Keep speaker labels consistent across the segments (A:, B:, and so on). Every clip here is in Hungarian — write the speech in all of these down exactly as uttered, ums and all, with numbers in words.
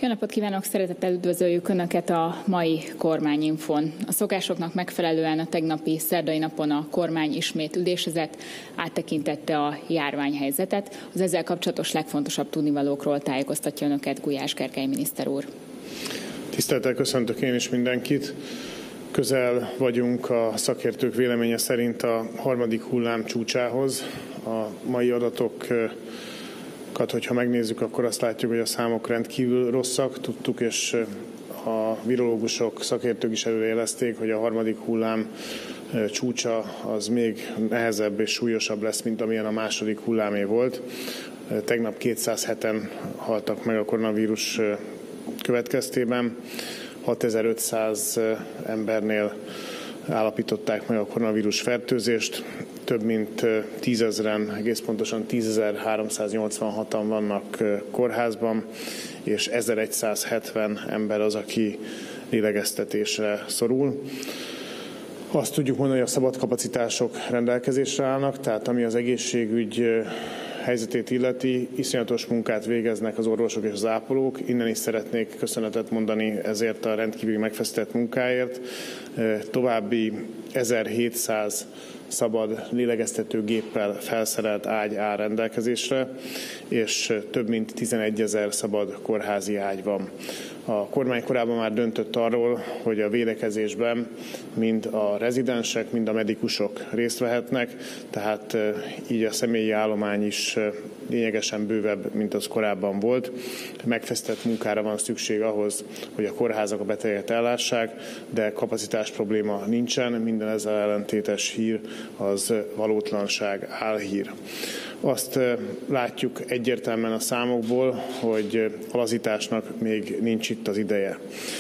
A: Jó napot kívánok! Szeretettel üdvözöljük Önöket a mai kormányinfon. A szokásoknak megfelelően a tegnapi szerdai napon a kormány ismét ülésezett, áttekintette a járványhelyzetet. Az ezzel kapcsolatos legfontosabb tudnivalókról tájékoztatja Önöket Gulyás Gergely miniszter úr.
B: Tisztelettel köszöntök én is mindenkit. Közel vagyunk a szakértők véleménye szerint a harmadik hullám csúcsához. A mai adatok, hogyha megnézzük, akkor azt látjuk, hogy a számok rendkívül rosszak. Tudtuk, és a virológusok, szakértők is előrejelezték, hogy a harmadik hullám csúcsa az még nehezebb és súlyosabb lesz, mint amilyen a második hullámé volt. Tegnap kétszázheten haltak meg a koronavírus következtében. hatezer-ötszáz embernél állapították meg a koronavírus fertőzést, több mint tízezren, egész pontosan tízezer-háromszáznyolcvanhatan vannak kórházban, és ezeregyszázhetven ember az, aki lélegeztetésre szorul. Azt tudjuk mondani, hogy a szabad kapacitások rendelkezésre állnak, tehát ami az egészségügy helyzetét illeti, iszonyatos munkát végeznek az orvosok és az ápolók. Innen is szeretnék köszönetet mondani ezért a rendkívüli megfeszített munkáért. További ezerhétszáz szabad lélegeztetőgéppel felszerelt ágy áll rendelkezésre, és több mint tizenegyezer szabad kórházi ágy van. A kormány korábban már döntött arról, hogy a védekezésben mind a rezidensek, mind a medikusok részt vehetnek, tehát így a személyi állomány is lényegesen bővebb, mint az korábban volt. Megfeszített munkára van szükség ahhoz, hogy a kórházak a betegeket ellássák, de kapacitás probléma nincsen, minden ezzel ellentétes hír az valótlanság, álhír. Azt látjuk egyértelműen a számokból, hogy a lazításnak még nincs itt az ideje.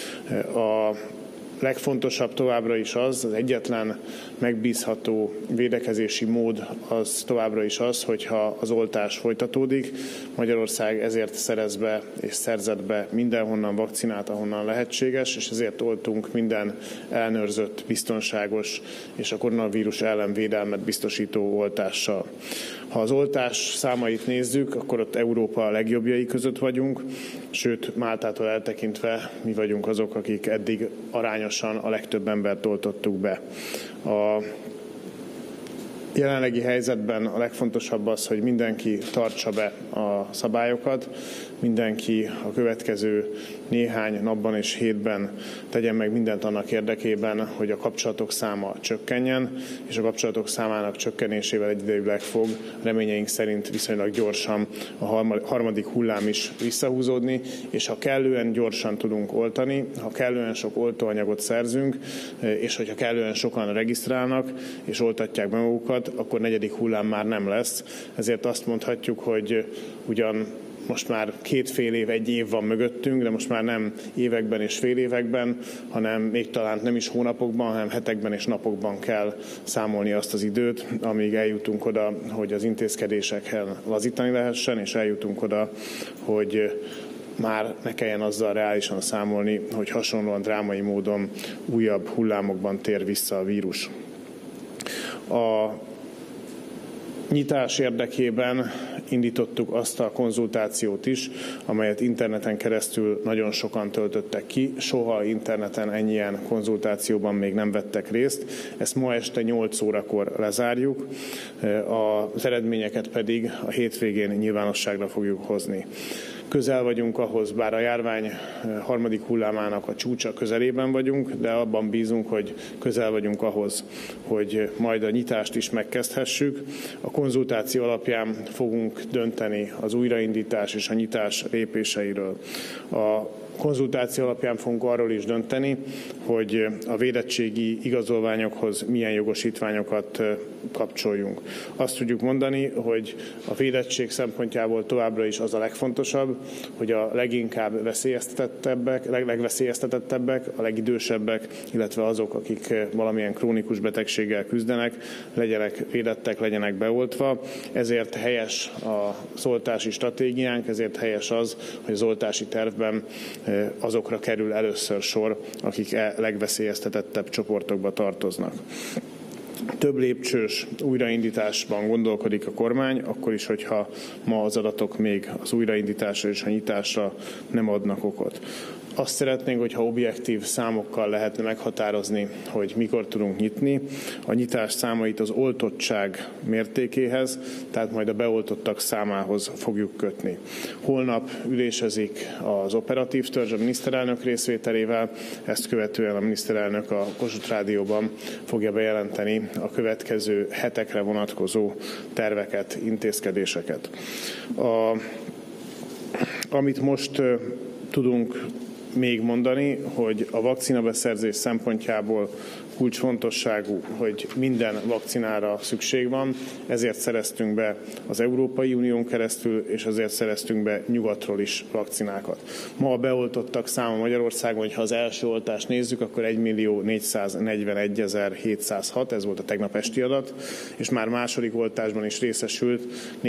B: A legfontosabb továbbra is az, az egyetlen megbízható védekezési mód az továbbra is az, hogyha az oltás folytatódik. Magyarország ezért szerez be és szerzett be mindenhonnan vakcinát, ahonnan lehetséges, és ezért oltunk minden ellenőrzött, biztonságos és a koronavírus ellen védelmet biztosító oltással. Ha az oltás számait nézzük, akkor ott Európa a legjobbjai között vagyunk, sőt Máltától eltekintve mi vagyunk azok, akik eddig arányosan a legtöbb embert oltottuk be. A jelenlegi helyzetben a legfontosabb az, hogy mindenki tartsa be a szabályokat, mindenki a következő néhány napban és hétben tegyen meg mindent annak érdekében, hogy a kapcsolatok száma csökkenjen, és a kapcsolatok számának csökkenésével egyidejűleg fog reményeink szerint viszonylag gyorsan a harmadik hullám is visszahúzódni, és ha kellően gyorsan tudunk oltani, ha kellően sok oltóanyagot szerzünk, és hogyha kellően sokan regisztrálnak és oltatják be magukat, akkor negyedik hullám már nem lesz. Ezért azt mondhatjuk, hogy ugyan most már két fél év, egy év van mögöttünk, de most már nem években és fél években, hanem még talán nem is hónapokban, hanem hetekben és napokban kell számolni azt az időt, amíg eljutunk oda, hogy az intézkedésekkel lazítani lehessen, és eljutunk oda, hogy már ne kelljen azzal reálisan számolni, hogy hasonlóan drámai módon újabb hullámokban tér vissza a vírus. A nyitás érdekében indítottuk azt a konzultációt is, amelyet interneten keresztül nagyon sokan töltöttek ki. Soha interneten ennyien konzultációban még nem vettek részt. Ezt ma este nyolc órakor lezárjuk, az eredményeket pedig a hétvégén nyilvánosságra fogjuk hozni. Közel vagyunk ahhoz, bár a járvány harmadik hullámának a csúcsa közelében vagyunk, de abban bízunk, hogy közel vagyunk ahhoz, hogy majd a nyitást is megkezdhessük. A konzultáció alapján fogunk dönteni az újraindítás és a nyitás lépéseiről. A konzultáció alapján fogunk arról is dönteni, hogy a védettségi igazolványokhoz milyen jogosítványokat kapcsoljunk. Azt tudjuk mondani, hogy a védettség szempontjából továbbra is az a legfontosabb, hogy a leginkább veszélyeztetettebbek, leg, legveszélyeztetettebbek, a legidősebbek, illetve azok, akik valamilyen krónikus betegséggel küzdenek, legyenek védettek, legyenek beoltva. Ezért helyes az oltási stratégiánk, ezért helyes az, hogy az oltási tervben azokra kerül először sor, akik e legveszélyeztetettebb csoportokba tartoznak. több lépcsős újraindításban gondolkodik a kormány, akkor is, hogyha ma az adatok még az újraindításra és a nyitásra nem adnak okot. Azt szeretnénk, hogyha objektív számokkal lehetne meghatározni, hogy mikor tudunk nyitni. A nyitás számait az oltottság mértékéhez, tehát majd a beoltottak számához fogjuk kötni. Holnap ülésezik az operatív törzs a miniszterelnök részvételével, ezt követően a miniszterelnök a Kossuth Rádióban fogja bejelenteni a következő hetekre vonatkozó terveket, intézkedéseket. A, amit most tudunk még mondani, hogy a vakcinabeszerzés szempontjából kulcsfontosságú, hogy minden vakcinára szükség van, ezért szereztünk be az Európai Unión keresztül, és ezért szereztünk be nyugatról is vakcinákat. Ma a beoltottak száma Magyarországon, hogyha az első oltást nézzük, akkor egymillió négyszáznegyvenegyezer-hétszázhat, ez volt a tegnap esti adat, és már második oltásban is részesült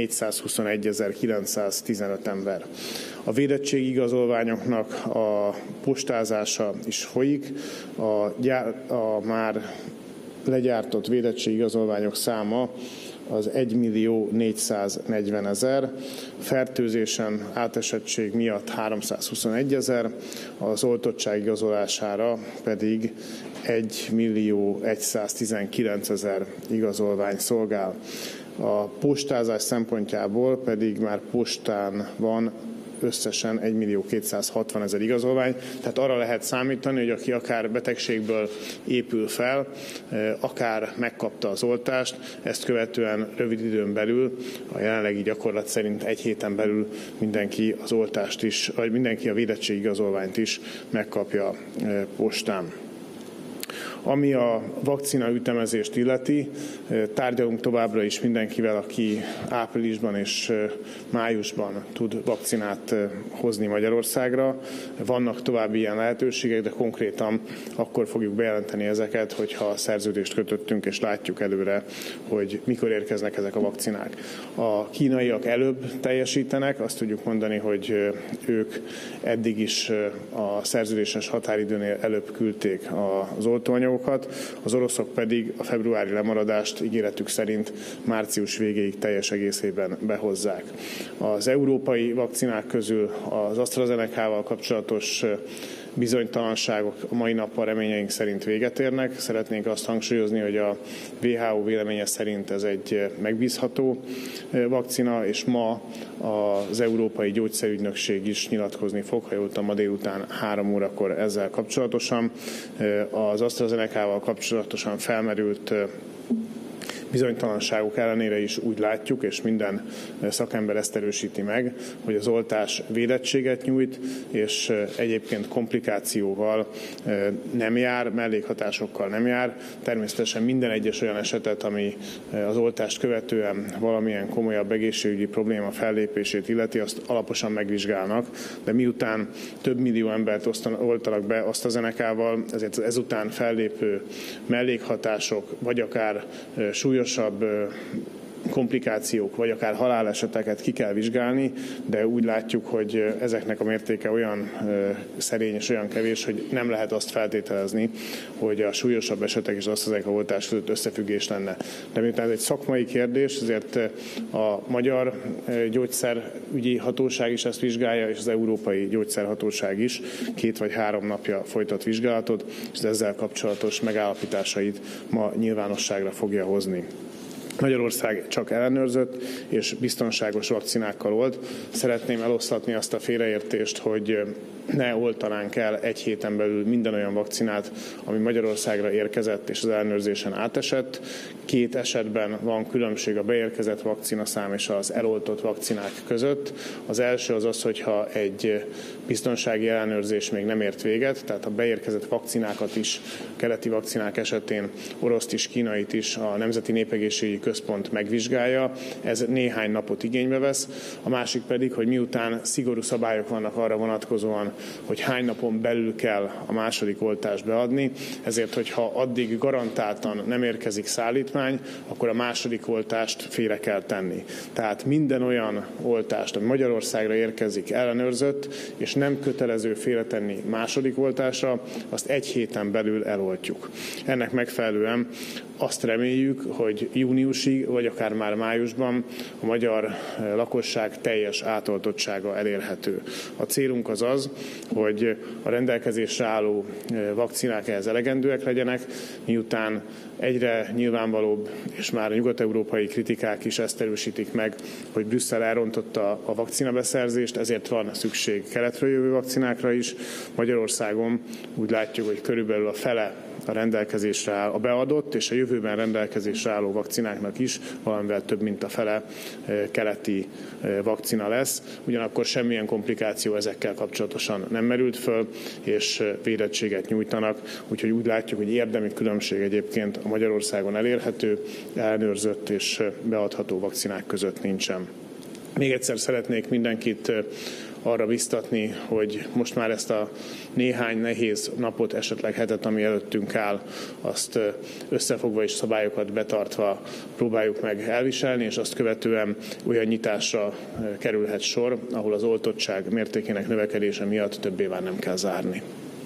B: négyszázhuszonegyezer-kilencszáztizenöt ember. A védettségi igazolványoknak a postázása is folyik, a, gyár, a már legyártott védettségi igazolványok száma az egymillió négyszáznegyvenezer, fertőzésen átesettség miatt háromszázhuszonegyezer, az oltottság igazolására pedig egymillió száztizenkilencezer igazolvány szolgál. A postázás szempontjából pedig már postán van összesen egymillió kétszázhatvanezer igazolvány, tehát arra lehet számítani, hogy aki akár betegségből épül fel, akár megkapta az oltást, ezt követően rövid időn belül, a jelenlegi gyakorlat szerint egy héten belül mindenki az oltást is, vagy mindenki a védettségi igazolványt is megkapja postán. Ami a vakcina ütemezést illeti, tárgyalunk továbbra is mindenkivel, aki áprilisban és májusban tud vakcinát hozni Magyarországra. Vannak további ilyen lehetőségek, de konkrétan akkor fogjuk bejelenteni ezeket, hogyha a szerződést kötöttünk, és látjuk előre, hogy mikor érkeznek ezek a vakcinák. A kínaiak előbb teljesítenek, azt tudjuk mondani, hogy ők eddig is a szerződéses határidőnél előbb küldték az oltóanyagokat, az oroszok pedig a februári lemaradást ígéretük szerint március végéig teljes egészében behozzák. Az európai vakcinák közül az AstraZeneca-val kapcsolatos bizonytalanságok a mai nappal reményeink szerint véget érnek. Szeretnénk azt hangsúlyozni, hogy a vé há ó véleménye szerint ez egy megbízható vakcina, és ma az Európai Gyógyszerügynökség is nyilatkozni fog, ha jól tudom, ma délután három órakor ezzel kapcsolatosan. Az AstraZeneca-val kapcsolatosan felmerült bizonytalanságok ellenére is úgy látjuk, és minden szakember ezt erősíti meg, hogy az oltás védettséget nyújt, és egyébként komplikációval nem jár, mellékhatásokkal nem jár. Természetesen minden egyes olyan esetet, ami az oltást követően valamilyen komolyabb egészségügyi probléma fellépését illeti, azt alaposan megvizsgálnak, de miután több millió embert oltanak be AstraZeneca-val, ezért ezután fellépő mellékhatások, vagy akár súlyos komplikációk, vagy akár haláleseteket ki kell vizsgálni, de úgy látjuk, hogy ezeknek a mértéke olyan szerény és olyan kevés, hogy nem lehet azt feltételezni, hogy a súlyosabb esetek és az AstraZeneca oltás között összefüggés lenne. De miután ez egy szakmai kérdés, ezért a Magyar Gyógyszerügyi Hatóság is ezt vizsgálja, és az Európai Gyógyszerhatóság is két vagy három napja folytat vizsgálatot, és ezzel kapcsolatos megállapításait ma nyilvánosságra fogja hozni. Magyarország csak ellenőrzött és biztonságos vakcinákkal olt. Szeretném eloszlatni azt a félreértést, hogy ne oltanánk el egy héten belül minden olyan vakcinát, ami Magyarországra érkezett és az ellenőrzésen átesett. Két esetben van különbség a beérkezett vakcinaszám és az eloltott vakcinák között. Az első az az, hogyha egy biztonsági ellenőrzés még nem ért véget, tehát a beérkezett vakcinákat is, keleti vakcinák esetén oroszt is, kínait is a Nemzeti Népegészségügyi központ megvizsgálja. Ez néhány napot igénybe vesz. A másik pedig, hogy miután szigorú szabályok vannak arra vonatkozóan, hogy hány napon belül kell a második oltást beadni, ezért, hogyha addig garantáltan nem érkezik szállítmány, akkor a második oltást félre kell tenni. Tehát minden olyan oltást, ami Magyarországra érkezik ellenőrzött, és nem kötelező félretenni második oltásra, azt egy héten belül eloltjuk. Ennek megfelelően azt reméljük, hogy júniusig, vagy akár már májusban a magyar lakosság teljes átoltottsága elérhető. A célunk az az, hogy a rendelkezésre álló vakcinák ehhez elegendőek legyenek, miután egyre nyilvánvalóbb, és már a nyugat-európai kritikák is ezt erősítik meg, hogy Brüsszel elrontotta a vakcinabeszerzést, ezért van szükség keletről jövő vakcinákra is. Magyarországon úgy látjuk, hogy körülbelül a fele a rendelkezésre áll, a beadott és a jövőben rendelkezésre álló vakcináknak is valamivel több, mint a fele keleti vakcina lesz. Ugyanakkor semmilyen komplikáció ezekkel kapcsolatosan nem merült föl, és védettséget nyújtanak, úgyhogy úgy látjuk, hogy érdemi különbség egyébként a Magyarországon elérhető, ellenőrzött és beadható vakcinák között nincsen. Még egyszer szeretnék mindenkit arra biztatni, hogy most már ezt a néhány nehéz napot, esetleg hetet, ami előttünk áll, azt összefogva és szabályokat betartva próbáljuk meg elviselni, és azt követően olyan nyitásra kerülhet sor, ahol az oltottság mértékének növekedése miatt többé már nem kell zárni.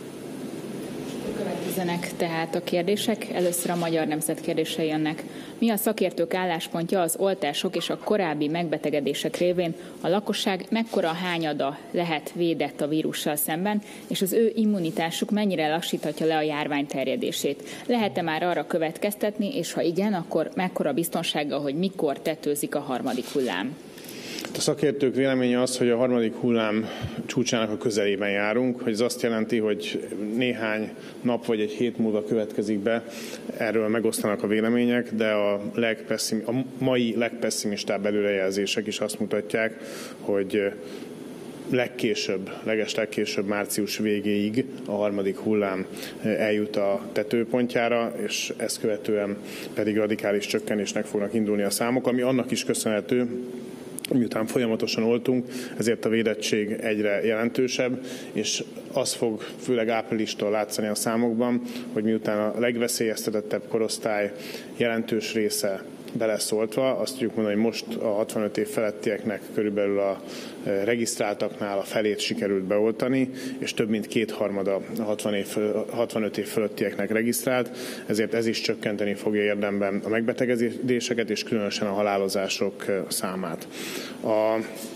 A: Következenek tehát a kérdések. Először a Magyar Nemzet kérdései jönnek. Mi a szakértők álláspontja az oltások és a korábbi megbetegedések révén? A lakosság mekkora hányada lehet védett a vírussal szemben, és az ő immunitásuk mennyire lassíthatja le a járvány terjedését? Lehet-e már arra következtetni, és ha igen, akkor mekkora biztonsággal, hogy mikor tetőzik a harmadik hullám?
B: A szakértők véleménye az, hogy a harmadik hullám csúcsának a közelében járunk, hogy ez azt jelenti, hogy néhány nap vagy egy hét múlva következik be, erről megosztanak a vélemények, de a, legpesszim, a mai legpesszimistább előrejelzések is azt mutatják, hogy legkésőbb, leges legkésőbb március végéig a harmadik hullám eljut a tetőpontjára, és ezt követően pedig radikális csökkenésnek fognak indulni a számok, ami annak is köszönhető, miután folyamatosan oltunk, ezért a védettség egyre jelentősebb, és az fog főleg áprilistól látszani a számokban, hogy miután a legveszélyeztetettebb korosztály jelentős része be lesz oltva, azt tudjuk mondani, hogy most a hatvanöt év felettieknek körülbelül a regisztráltaknál a felét sikerült beoltani, és több mint kétharmada a hatvanöt év fölöttieknek regisztrált, ezért ez is csökkenteni fogja érdemben a megbetegedéseket, és különösen a halálozások számát. A,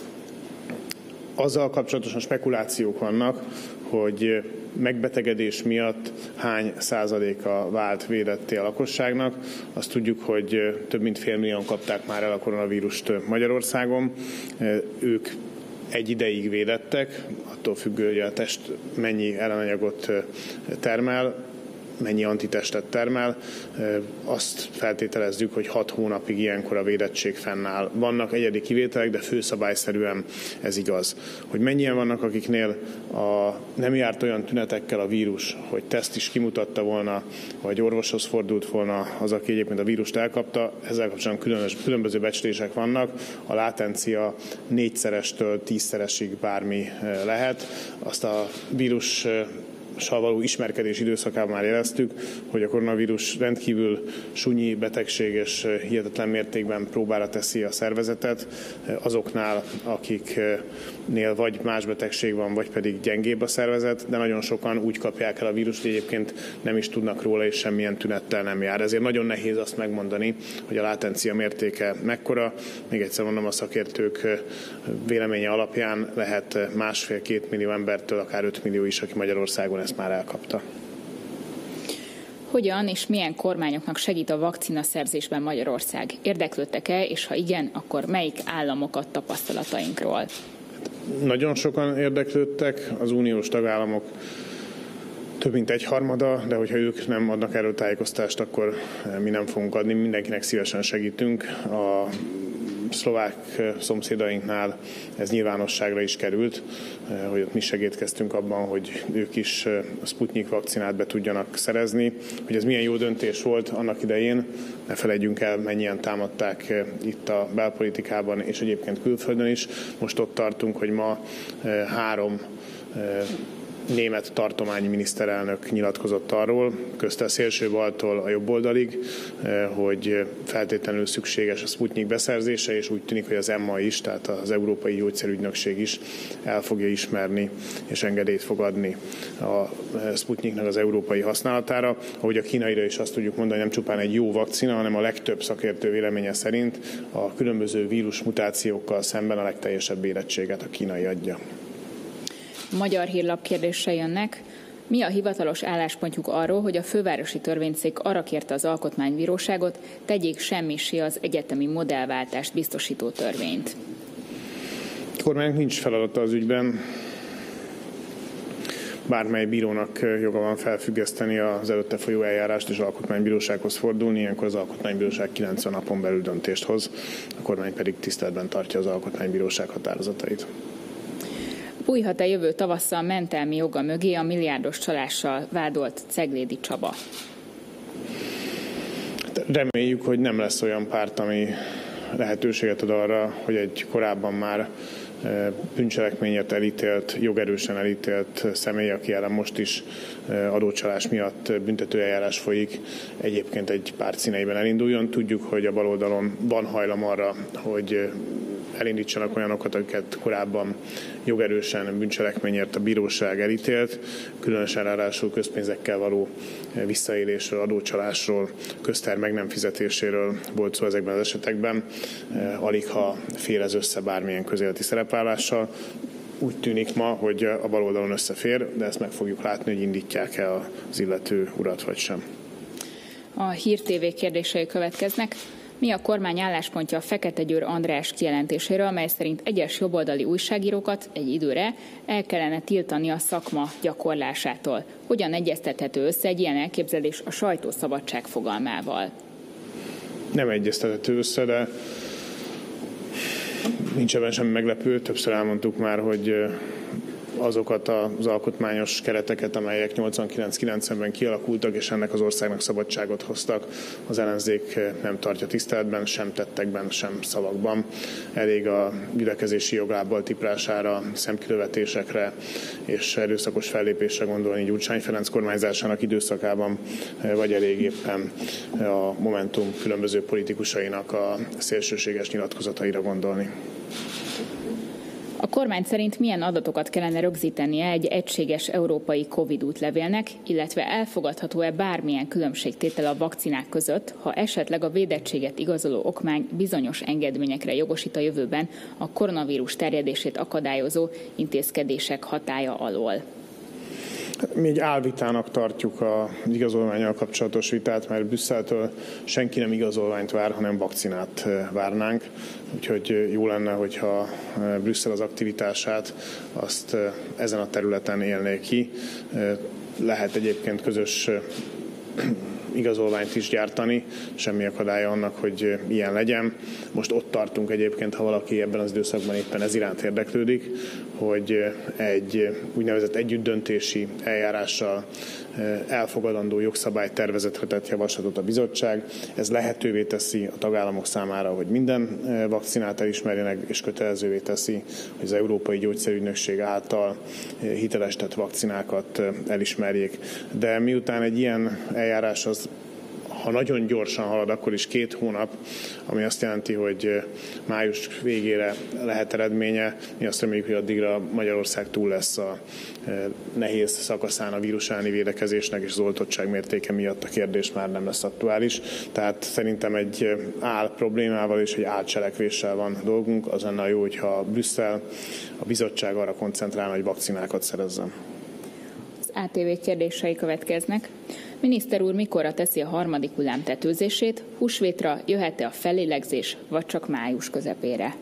B: azzal kapcsolatosan spekulációk vannak, hogy megbetegedés miatt hány százaléka vált védetté a lakosságnak. Azt tudjuk, hogy több mint fél millióan kapták már el a koronavírust Magyarországon. Ők egy ideig védettek, attól függő, hogy a test mennyi ellenanyagot termel, mennyi antitestet termel, azt feltételezzük, hogy hat hónapig ilyenkor a védettség fennáll. Vannak egyedi kivételek, de főszabályszerűen ez igaz. Hogy mennyien vannak, akiknél a, nem járt olyan tünetekkel a vírus, hogy teszt is kimutatta volna, vagy orvoshoz fordult volna az, aki egyébként a vírust elkapta, ezzel kapcsolatban különös, különböző becslések vannak. A látencia négyszerestől tízszeresig bármi lehet. Azt a vírus való ismerkedés időszakában már éreztük, hogy a koronavírus rendkívül sunyi betegség és hihetetlen mértékben próbára teszi a szervezetet azoknál, akiknél vagy más betegség van, vagy pedig gyengébb a szervezet, de nagyon sokan úgy kapják el a vírust, hogy egyébként nem is tudnak róla, és semmilyen tünettel nem jár. Ezért nagyon nehéz azt megmondani, hogy a látencia mértéke mekkora. Még egyszer mondom, a szakértők véleménye alapján lehet másfél-két millió embertől akár öt millió is, aki Magyarországon ezt már elkapta.
A: Hogyan és milyen kormányoknak segít a vakcinaszerzésben Magyarország? Érdeklődtek-e, és ha igen, akkor melyik államokat tapasztalatainkról?
B: Nagyon sokan érdeklődtek, az uniós tagállamok több mint egy harmada, de hogyha ők nem adnak erről tájékoztást, akkor mi nem fogunk adni, mindenkinek szívesen segítünk. A szlovák szomszédainknál ez nyilvánosságra is került, hogy ott mi segítkeztünk abban, hogy ők is a Sputnik vakcinát be tudjanak szerezni. Hogy ez milyen jó döntés volt annak idején, ne felejtjünk el, mennyien támadták itt a belpolitikában és egyébként külföldön is. Most ott tartunk, hogy ma három német tartományi miniszterelnök nyilatkozott arról, közte a szélső baltól a jobb oldalig, hogy feltétlenül szükséges a Sputnik beszerzése, és úgy tűnik, hogy az é e em á is, tehát az Európai Gyógyszerügynökség is el fogja ismerni és engedélyt fog adni a Sputniknak az európai használatára. Ahogy a kínaira is azt tudjuk mondani, nem csupán egy jó vakcina, hanem a legtöbb szakértő véleménye szerint a különböző vírusmutációkkal szemben a legteljesebb érettséget a kínai adja.
A: Magyar Hírlap kérdései jönnek. Mi a hivatalos álláspontjuk arról, hogy a fővárosi törvényszék arra kérte az alkotmánybíróságot, tegyék semmissé az egyetemi modellváltást biztosító törvényt?
B: A kormánynak nincs feladata az ügyben. Bármely bírónak joga van felfüggeszteni az előtte folyó eljárást és az alkotmánybírósághoz fordulni, ilyenkor az alkotmánybíróság kilencven napon belül döntést hoz, a kormány pedig tiszteletben tartja az alkotmánybíróság határozatait.
A: Bújhat-e jövő tavasszal mentelmi joga mögé a milliárdos csalással vádolt Ceglédi Csaba?
B: Reméljük, hogy nem lesz olyan párt, ami lehetőséget ad arra, hogy egy korábban már bűncselekményért elítélt, jogerősen elítélt személy, aki ellen most is adócsalás miatt büntetőeljárás folyik, egyébként egy párt színeiben elinduljon. Tudjuk, hogy a baloldalon van hajlam arra, hogy elindítsanak olyanokat, akiket korábban jogerősen bűncselekményért a bíróság elítélt, különösen ráadásul közpénzekkel való visszaélésről, adócsalásról, közter meg nem fizetéséről volt szó ezekben az esetekben. Alig ha fér ez össze bármilyen közéleti szerepvállalással. Úgy tűnik ma, hogy a baloldalon összefér, de ezt meg fogjuk látni, hogy indítják-e az illető urat vagy sem.
A: A Hír té vé kérdései következnek. Mi a kormány álláspontja a Fekete Győr András kijelentéséről, mely szerint egyes jobboldali újságírókat egy időre el kellene tiltani a szakma gyakorlásától? Hogyan egyeztethető össze egy ilyen elképzelés a sajtószabadság fogalmával?
B: Nem egyeztethető össze, de nincs ebben semmi meglepő. Többször elmondtuk már, hogy azokat az alkotmányos kereteket, amelyek nyolcvankilenc-kilencvenben kialakultak, és ennek az országnak szabadságot hoztak, az ellenzék nem tartja tiszteletben, sem tettekben, sem szavakban. Elég a gyülekezési joglábbal tiprására, szemkilövetésekre és erőszakos fellépésre gondolni Gyurcsány Ferenc kormányzásának időszakában, vagy elég éppen a Momentum különböző politikusainak a szélsőséges nyilatkozataira gondolni.
A: A kormány szerint milyen adatokat kellene rögzítenie egy egységes európai Covid útlevélnek, illetve elfogadható-e bármilyen különbségtétel a vakcinák között, ha esetleg a védettséget igazoló okmány bizonyos engedményekre jogosít a jövőben a koronavírus terjedését akadályozó intézkedések hatálya alól?
B: Mi egy álvitának tartjuk az igazolvánnyal kapcsolatos vitát, mert Brüsszeltől senki nem igazolványt vár, hanem vakcinát várnánk. Úgyhogy jó lenne, hogyha Brüsszel az aktivitását azt ezen a területen élné ki. Lehet egyébként közös igazolványt is gyártani, semmi akadálya annak, hogy ilyen legyen. Most ott tartunk egyébként, ha valaki ebben az időszakban éppen ez iránt érdeklődik, hogy egy úgynevezett együttdöntési eljárással elfogadandó jogszabálytervezetre tett javaslatot a bizottság. Ez lehetővé teszi a tagállamok számára, hogy minden vakcinát elismerjenek, és kötelezővé teszi, hogy az Európai Gyógyszerügynökség által hitelesített vakcinákat elismerjék. De miután egy ilyen eljárás az, ha nagyon gyorsan halad, akkor is két hónap, ami azt jelenti, hogy május végére lehet eredménye. Mi azt reméljük, hogy addigra Magyarország túl lesz a nehéz szakaszán a vírus elleni védekezésnek, és az oltottság mértéke miatt a kérdés már nem lesz aktuális. Tehát szerintem egy áll problémával és egy álcselekvéssel van dolgunk. Az lenne jó, hogyha Brüsszel, a bizottság arra koncentrálna, hogy vakcinákat szerezzen.
A: Az á té vé kérdései következnek. Miniszter úr mikorra teszi a harmadik hullám tetőzését? Húsvétra jöhet-e a fellélegzés, vagy csak május közepére?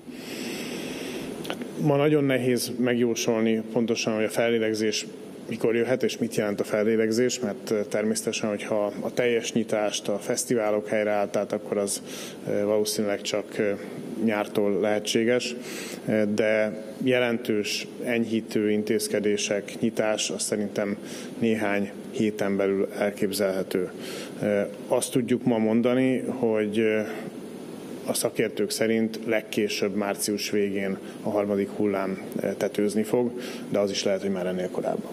B: Ma nagyon nehéz megjósolni pontosan, hogy a fellélegzés mikor jöhet, és mit jelent a fellélegzés, mert természetesen, hogyha a teljes nyitást, a fesztiválok helyreálltát, akkor az valószínűleg csak nyártól lehetséges, de jelentős enyhítő intézkedések, nyitás, azt szerintem néhány héten belül elképzelhető. Azt tudjuk ma mondani, hogy a szakértők szerint legkésőbb március végén a harmadik hullám tetőzni fog, de az is lehet, hogy már ennél korábban.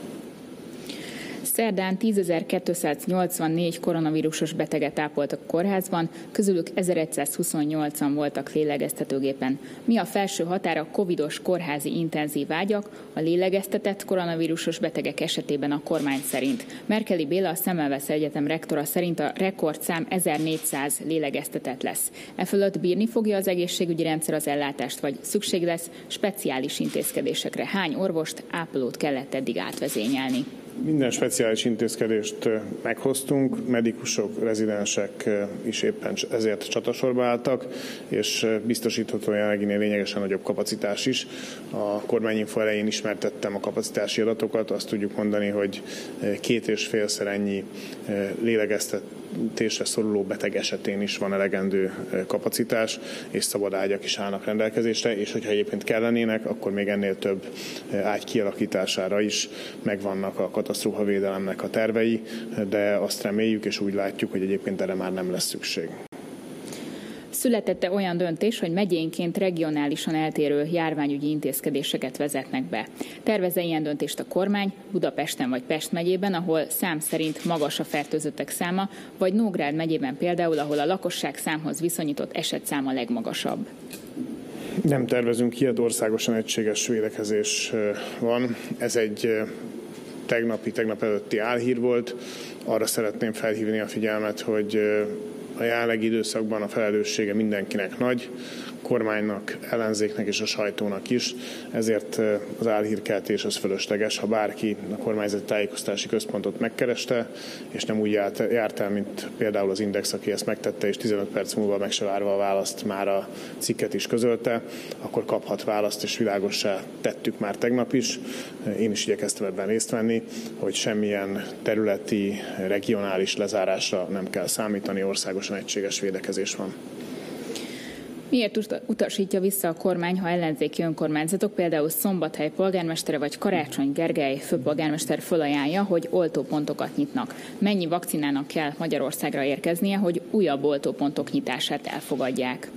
A: Szerdán tízezer-kétszáznyolcvannégy koronavírusos beteget ápoltak a kórházban, közülük ezeregyszázhuszonnyolcan voltak lélegeztetőgépen. Mi a felső határ a covidos kórházi intenzív ágyak, a lélegeztetett koronavírusos betegek esetében a kormány szerint? Merkeli Béla, a Szemmelweis Egyetem rektora szerint a rekordszám ezernégyszáz lélegeztetett lesz. E fölött bírni fogja az egészségügyi rendszer az ellátást, vagy szükség lesz speciális intézkedésekre? Hány orvost, ápolót kellett eddig átvezényelni?
B: Minden speciális intézkedést meghoztunk, medikusok, rezidensek is éppen ezért csatasorba álltak, és biztosítható jelenleginél lényegesen nagyobb kapacitás is. A kormányinfo elején ismertettem a kapacitási adatokat, azt tudjuk mondani, hogy két és félszer ennyi lélegeztetésre szoruló beteg esetén is van elegendő kapacitás, és szabad ágyak is állnak rendelkezésre, és hogyha egyébként kellenének, akkor még ennél több ágy kialakítására is megvannak a katasztrófavédelemnek a tervei, de azt reméljük és úgy látjuk, hogy egyébként erre már nem lesz szükség.
A: Született-e olyan döntés, hogy megyénként regionálisan eltérő járványügyi intézkedéseket vezetnek be? Tervez-e ilyen döntést a kormány Budapesten vagy Pest megyében, ahol szám szerint magas a fertőzöttek száma, vagy Nógrád megyében például, ahol a lakosság számhoz viszonyított esetszám a legmagasabb?
B: Nem tervezünk ilyet, országosan egységes védekezés van. Ez egy tegnapi, tegnap előtti álhír volt. Arra szeretném felhívni a figyelmet, hogy a jelenlegi időszakban a felelőssége mindenkinek nagy, kormánynak, ellenzéknek és a sajtónak is, ezért az álhírkeltés az fölösleges, ha bárki a kormányzati tájékoztatási központot megkereste, és nem úgy járt, járt el, mint például az Index, aki ezt megtette, és tizenöt perc múlva meg se várva a választ már a cikket is közölte, akkor kaphat választ, és világossá tettük már tegnap is. Én is igyekeztem ebben részt venni, hogy semmilyen területi, regionális lezárásra nem kell számítani, országosan egységes védekezés van.
A: Miért utasítja vissza a kormány, ha ellenzéki önkormányzatok, például Szombathely polgármestere vagy Karácsony Gergely főpolgármester fölajánlja, hogy oltópontokat nyitnak? Mennyi vakcinának kell Magyarországra érkeznie, hogy újabb oltópontok nyitását elfogadják?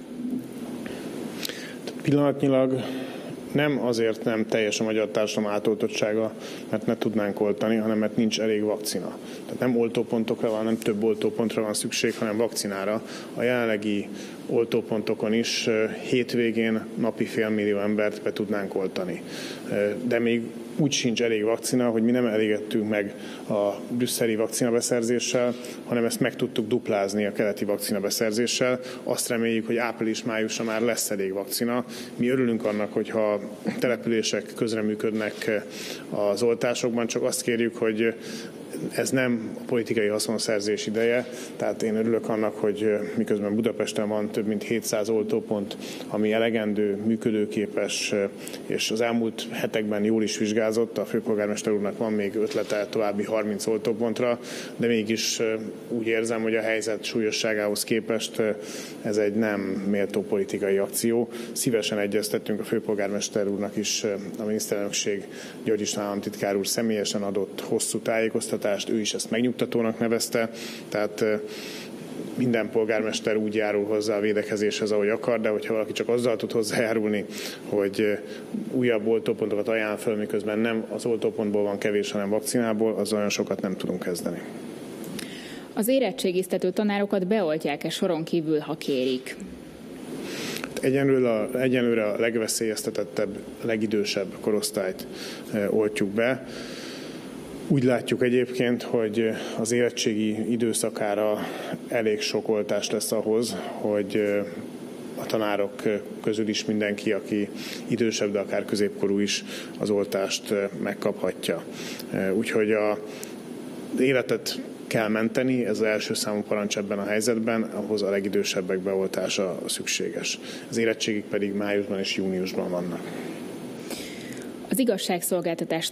B: Pillanatnyilag nem azért nem teljes a magyar társadalom átoltottsága, mert ne tudnánk oltani, hanem mert nincs elég vakcina. Tehát nem oltópontokra van, nem több oltópontra van szükség, hanem vakcinára. A jelenlegi oltópontokon is hétvégén napi félmillió embert be tudnánk oltani. De még úgy sincs elég vakcina, hogy mi nem elégettünk meg a brüsszeli vakcinabeszerzéssel, hanem ezt meg tudtuk duplázni a keleti vakcinabeszerzéssel. Azt reméljük, hogy április-májusra már lesz elég vakcina. Mi örülünk annak, hogyha települések közreműködnek az oltásokban, csak azt kérjük, hogy ez nem a politikai haszonszerzés ideje, tehát én örülök annak, hogy miközben Budapesten van több mint hétszáz oltópont, ami elegendő, működőképes, és az elmúlt hetekben jól is vizsgázott, a főpolgármester úrnak van még ötlete további harminc oltópontra, de mégis úgy érzem, hogy a helyzet súlyosságához képest ez egy nem méltó politikai akció. Szívesen egyeztettünk a főpolgármester úrnak is, a miniszterelnökség György István államtitkár úr személyesen adott hosszú tájékoztatást, ő is ezt megnyugtatónak nevezte, tehát minden polgármester úgy járul hozzá a védekezéshez, ahogy akar, de hogyha valaki csak azzal tud hozzájárulni, hogy újabb oltópontokat ajánl föl, miközben nem az oltópontból van kevés, hanem vakcinából, az olyan sokat nem tudunk kezdeni.
A: Az érettségiztető tanárokat beoltják-e soron kívül, ha kérik?
B: Egyenlőre a, egyenlőre a legveszélyeztetettebb, legidősebb korosztályt oltjuk be. Úgy látjuk egyébként, hogy az érettségi időszakára elég sok oltás lesz ahhoz, hogy a tanárok közül is mindenki, aki idősebb, de akár középkorú is, az oltást megkaphatja. Úgyhogy az életet kell menteni, ez az első számú parancs ebben a helyzetben, ahhoz a legidősebbek beoltása szükséges. Az érettségik pedig májusban és júniusban vannak.
A: Az igazságszolgáltatás tagjai, bírák, ügyészek kaptak-e már oltást?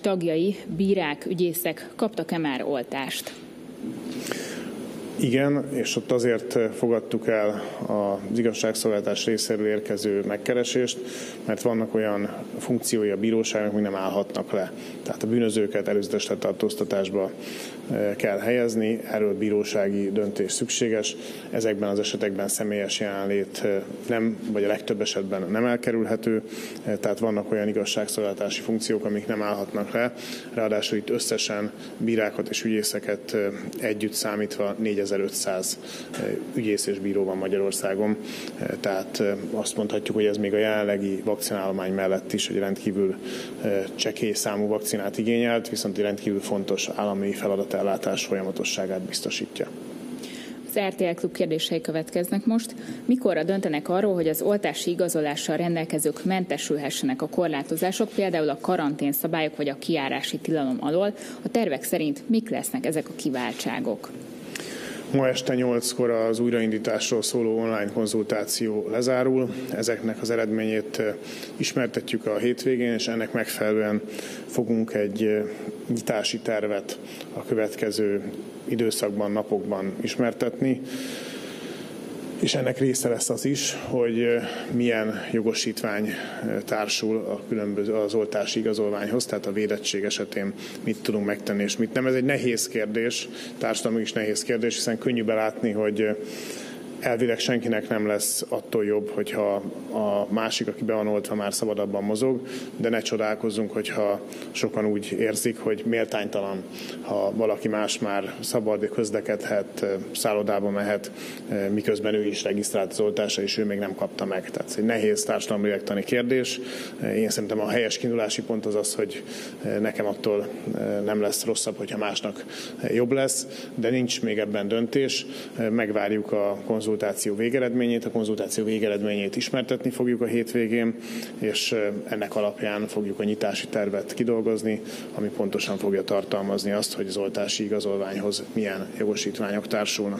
B: Igen, és ott azért fogadtuk el az igazságszolgáltatás részéről érkező megkeresést, mert vannak olyan funkciói a bíróságnak, amik nem állhatnak le. Tehát a bűnözőket előzetes letartóztatásba kell helyezni, erről bírósági döntés szükséges. Ezekben az esetekben személyes jelenlét nem, vagy a legtöbb esetben nem elkerülhető, tehát vannak olyan igazságszolgáltatási funkciók, amik nem állhatnak le. Ráadásul itt összesen bírákat és ügyészeket együtt számítva négyezer-ötszáz ügyész és bíró van Magyarországon, tehát azt mondhatjuk, hogy ez még a jelenlegi vakcinállomány mellett is egy rendkívül csekély számú vakcinát igényelt, viszont egy rendkívül fontos állami feladatellátás folyamatosságát biztosítja.
A: Az er té el Klub kérdései következnek most. Mikorra döntenek arról, hogy az oltási igazolással rendelkezők mentesülhessenek a korlátozások, például a karanténszabályok vagy a kijárási tilalom alól? A tervek szerint mik lesznek ezek a kiváltságok?
B: Ma este nyolckor az újraindításról szóló online konzultáció lezárul. Ezeknek az eredményét ismertetjük a hétvégén, és ennek megfelelően fogunk egy nyitási tervet a következő időszakban, napokban ismertetni. És ennek része lesz az is, hogy milyen jogosítvány társul a különböző az oltási igazolványhoz, tehát a védettség esetén mit tudunk megtenni és mit nem. Ez egy nehéz kérdés, társadalmi is nehéz kérdés, hiszen könnyű belátni, hogy elvileg senkinek nem lesz attól jobb, hogyha a másik, aki be van oltva, már szabadabban mozog, de ne csodálkozzunk, hogyha sokan úgy érzik, hogy méltánytalan, ha valaki más már szabad, közlekedhet, szállodába mehet, miközben ő is regisztrált az oltásra, és ő még nem kapta meg. Tehát ez egy nehéz társadalmi lélektani kérdés. Én szerintem a helyes kiindulási pont az az, hogy nekem attól nem lesz rosszabb, hogyha másnak jobb lesz, de nincs még ebben döntés. Megvárjuk a konzultáció végeredményét, a konzultáció végeredményét ismertetni fogjuk a hétvégén, és ennek alapján fogjuk a nyitási tervet kidolgozni, ami pontosan fogja tartalmazni azt, hogy az oltási igazolványhoz milyen jogosítványok társulnak.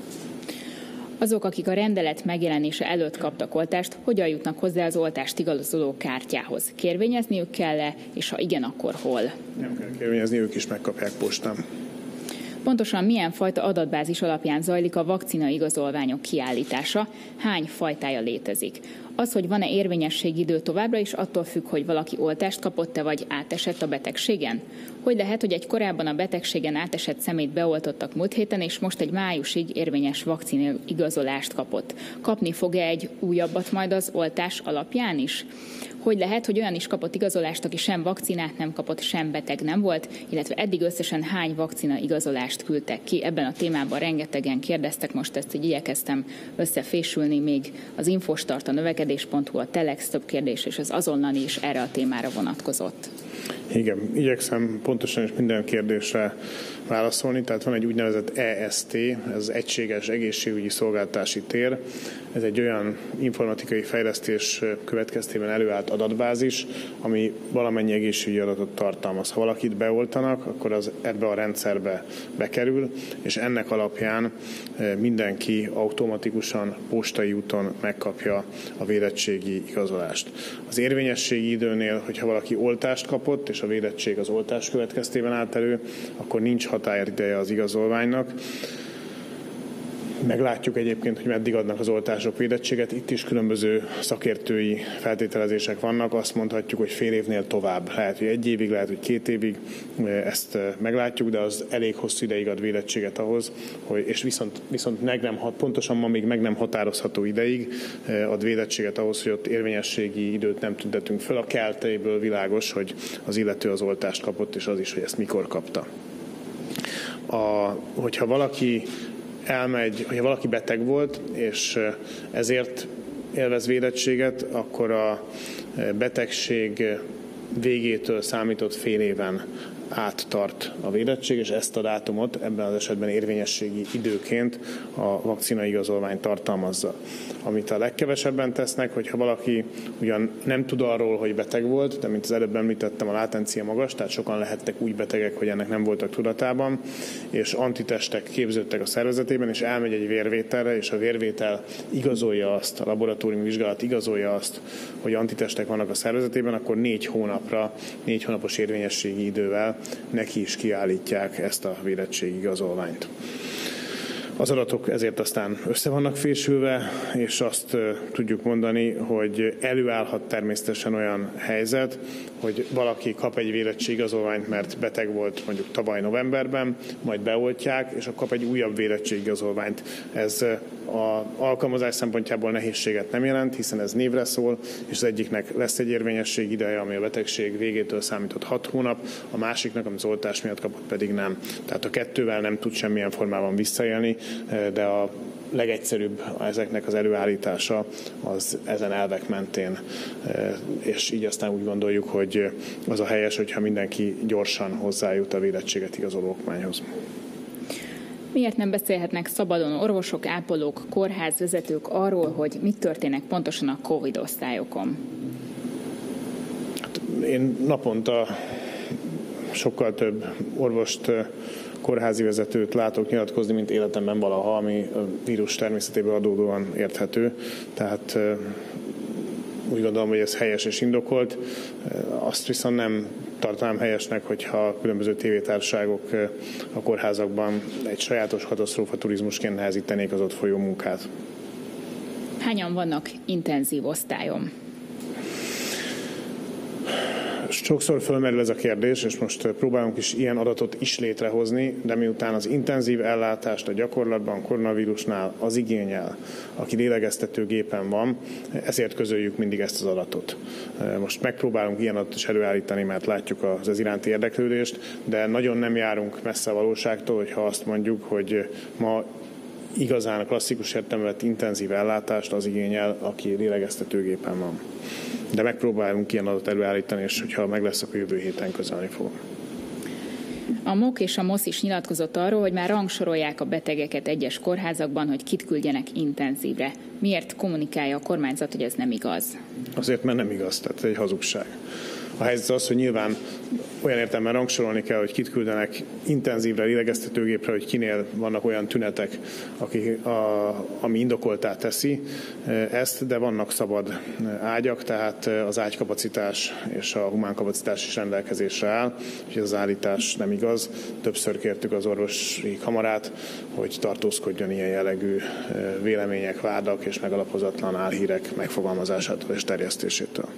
A: Azok, akik a rendelet megjelenése előtt kaptak oltást, hogyan jutnak hozzá az oltást igazoló kártyához? Kérvényezniük kell-e, és ha igen, akkor hol?
B: Nem kell kérvényezni, ők is megkapják postán.
A: Pontosan milyen fajta adatbázis alapján zajlik a vakcina igazolványok kiállítása, hány fajtája létezik? Az, hogy van-e érvényességidő továbbra is attól függ, hogy valaki oltást kapott-e vagy átesett a betegségen? Hogy lehet, hogy egy korábban a betegségen átesett személyt beoltottak múlt héten, és most egy májusig érvényes vakcina igazolást kapott? Kapni fog-e egy újabbat majd az oltás alapján is? Hogy lehet, hogy olyan is kapott igazolást, aki sem vakcinát nem kapott, sem beteg nem volt, illetve eddig összesen hány vakcina igazolást küldtek ki? Ebben a témában rengetegen kérdeztek, most ezt így igyekeztem összefésülni, még az Infostart, a növekedés pont hu, a Telex több kérdés és az azonnali is erre a témára vonatkozott.
B: Igen, igyekszem pontosan és minden kérdésre válaszolni, tehát van egy úgynevezett E S T, ez az Egységes Egészségügyi Szolgáltatási Tér. Ez egy olyan informatikai fejlesztés következtében előállt adatbázis, ami valamennyi egészségügyi adatot tartalmaz. Ha valakit beoltanak, akkor az ebbe a rendszerbe bekerül, és ennek alapján mindenki automatikusan postai úton megkapja a védettségi igazolást. Az érvényességi időnél, hogyha valaki oltást kapott, és a védettség az oltás következtében állt elő, akkor nincs határideje az igazolványnak. Meglátjuk egyébként, hogy meddig adnak az oltások védettséget. Itt is különböző szakértői feltételezések vannak. Azt mondhatjuk, hogy fél évnél tovább. Lehet, hogy egy évig, lehet, hogy két évig. Ezt meglátjuk, de az elég hosszú ideig ad védettséget ahhoz, hogy, és viszont, viszont meg nem, pontosan ma még meg nem határozható ideig ad védettséget ahhoz, hogy ott érvényességi időt nem tüntetünk föl. A keltéből világos, hogy az illető az oltást kapott, és az is, hogy ezt mikor kapta. A, hogyha valaki elmegy, hogyha valaki beteg volt, és ezért élvez védettséget, akkor a betegség végétől számított fél éven át tart a védettség, és ezt a dátumot ebben az esetben érvényességi időként a vakcinaigazolvány tartalmazza. Amit a legkevesebben tesznek, hogyha valaki ugyan nem tud arról, hogy beteg volt, de mint az előbb említettem, a látencia magas, tehát sokan lehettek úgy betegek, hogy ennek nem voltak tudatában, és antitestek képződtek a szervezetében, és elmegy egy vérvételre, és a vérvétel igazolja azt, a laboratóriumi vizsgálat igazolja azt, hogy antitestek vannak a szervezetében, akkor négy hónapra, négy hónapos érvényességi idővel neki is kiállítják ezt a védettségi igazolványt. Az adatok ezért aztán össze vannak fésülve, és azt tudjuk mondani, hogy előállhat természetesen olyan helyzet, hogy valaki kap egy vérettségigazolványt, mert beteg volt mondjuk tavaly novemberben, majd beoltják, és akkor kap egy újabb vérettségigazolványt. Ez az alkalmazás szempontjából nehézséget nem jelent, hiszen ez névre szól, és az egyiknek lesz egy érvényesség ideje, ami a betegség végétől számított hat hónap, a másiknak, ami az oltás miatt kapott, pedig nem. Tehát a kettővel nem tud semmilyen formában visszaélni, de a legegyszerűbb ezeknek az előállítása az ezen elvek mentén, és így aztán úgy gondoljuk, hogy az a helyes, hogyha mindenki gyorsan hozzájut a védettséget igazoló okmányhoz.
A: Miért nem beszélhetnek szabadon orvosok, ápolók, kórházvezetők arról, hogy mit történnek pontosan a Covid osztályokon?
B: Hát én naponta sokkal több orvost, kórházi vezetőt látok nyilatkozni, mint életemben valaha, ami a vírus természetéből adódóan érthető. Tehát úgy gondolom, hogy ez helyes és indokolt. Azt viszont nem tartanám helyesnek, hogyha különböző tévétársaságok a kórházakban egy sajátos katasztrófa turizmusként nehezítenék az ott folyó munkát.
A: Hányan vannak intenzív osztályon?
B: Sokszor fölmerül ez a kérdés, és most próbálunk is ilyen adatot is létrehozni, de miután az intenzív ellátást a gyakorlatban koronavírusnál az igényel, aki lélegeztetőgépen van, ezért közöljük mindig ezt az adatot. Most megpróbálunk ilyen adatot is előállítani, mert látjuk az ez iránti érdeklődést, de nagyon nem járunk messze a valóságtól, hogyha azt mondjuk, hogy ma igazán a klasszikus értelemben vett intenzív ellátást az igényel, aki lélegeztetőgépen van. De megpróbálunk ilyen adatot előállítani, és hogyha meg lesz, akkor jövő héten közölni fogom.
A: A em o ká és a MOSZ is nyilatkozott arról, hogy már rangsorolják a betegeket egyes kórházakban, hogy kit küldjenek intenzívre. Miért kommunikálja a kormányzat, hogy ez nem igaz?
B: Azért, mert nem igaz, tehát egy hazugság. A helyzet az, hogy nyilván olyan értelemben rangsorolni kell, hogy kit küldenek intenzívre, lélegeztetőgépre, hogy kinél vannak olyan tünetek, aki, a, ami indokoltá teszi ezt, de vannak szabad ágyak, tehát az ágykapacitás és a humánkapacitás is rendelkezésre áll, úgyhogy az állítás nem igaz. Többször kértük az orvosi kamarát, hogy tartózkodjon ilyen jellegű vélemények, vádak és megalapozatlan álhírek megfogalmazásától és terjesztésétől.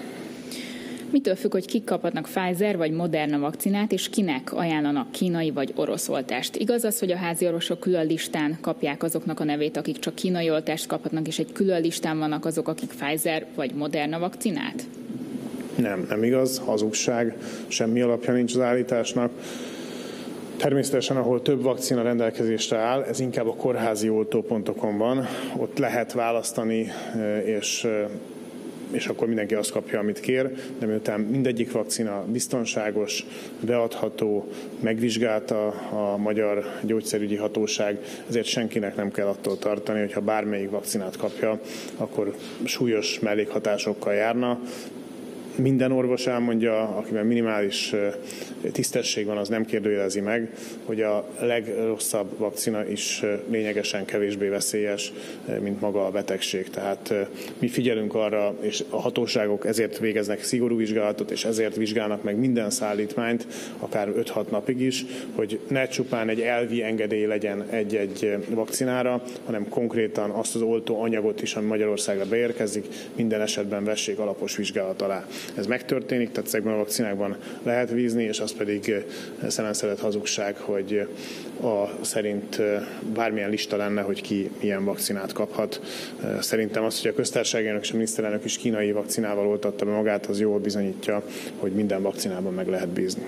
A: Mitől függ, hogy kik kaphatnak Pfizer vagy Moderna vakcinát, és kinek ajánlanak kínai vagy orosz oltást? Igaz az, hogy a házi orvosok külön listán kapják azoknak a nevét, akik csak kínai oltást kaphatnak, és egy külön listán vannak azok, akik Pfizer vagy Moderna vakcinát?
B: Nem, nem igaz, hazugság, semmi alapja nincs az állításnak. Természetesen, ahol több vakcina rendelkezésre áll, ez inkább a kórházi oltópontokon van, ott lehet választani, és és akkor mindenki azt kapja, amit kér, de miután mindegyik vakcina biztonságos, beadható, megvizsgálta a Magyar Gyógyszerügyi Hatóság, ezért senkinek nem kell attól tartani, hogy ha bármelyik vakcinát kapja, akkor súlyos mellékhatásokkal járna. Minden orvos elmondja, akiben minimális tisztesség van, az nem kérdőjelezi meg, hogy a legrosszabb vakcina is lényegesen kevésbé veszélyes, mint maga a betegség. Tehát mi figyelünk arra, és a hatóságok ezért végeznek szigorú vizsgálatot, és ezért vizsgálnak meg minden szállítmányt, akár öt-hat napig is, hogy ne csupán egy elvi engedély legyen egy-egy vakcinára, hanem konkrétan azt az oltó anyagot is, ami Magyarországra beérkezik, minden esetben vessék alapos vizsgálat alá. Ez megtörténik, tehát ezekben a vakcinákban lehet bízni, és az pedig szemenszedett hazugság, hogy a szerint bármilyen lista lenne, hogy ki milyen vakcinát kaphat. Szerintem az, hogy a köztársasági elnök és a miniszterelnök is kínai vakcinával oltatta be magát, az jól bizonyítja, hogy minden vakcinában meg lehet bízni.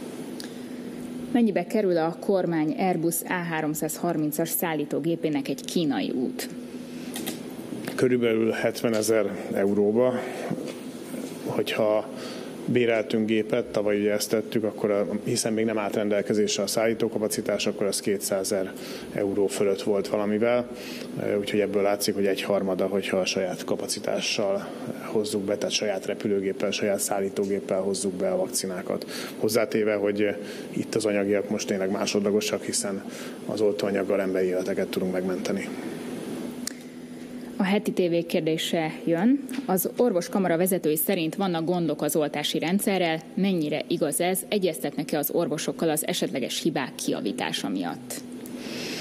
A: Mennyibe kerül a kormány Airbus á háromszázharmincas szállítógépének egy kínai út?
B: Körülbelül hetvenezer euróba. Hogyha béreltünk gépet, tavaly ugye ezt tettük, akkor a, hiszen még nem állt rendelkezésre a szállítókapacitás, akkor az kétszázezer euró fölött volt valamivel, úgyhogy ebből látszik, hogy egy harmada, hogyha a saját kapacitással hozzuk be, tehát saját repülőgéppel, saját szállítógéppel hozzuk be a vakcinákat. Hozzátéve, hogy itt az anyagiak most tényleg másodlagosak, hiszen az oltóanyaggal emberi életeket tudunk megmenteni.
A: A heti tévé kérdése jön. Az orvoskamara vezetői szerint vannak gondok az oltási rendszerrel. Mennyire igaz ez? Egyeztetnek-e az orvosokkal az esetleges hibák kijavítása miatt?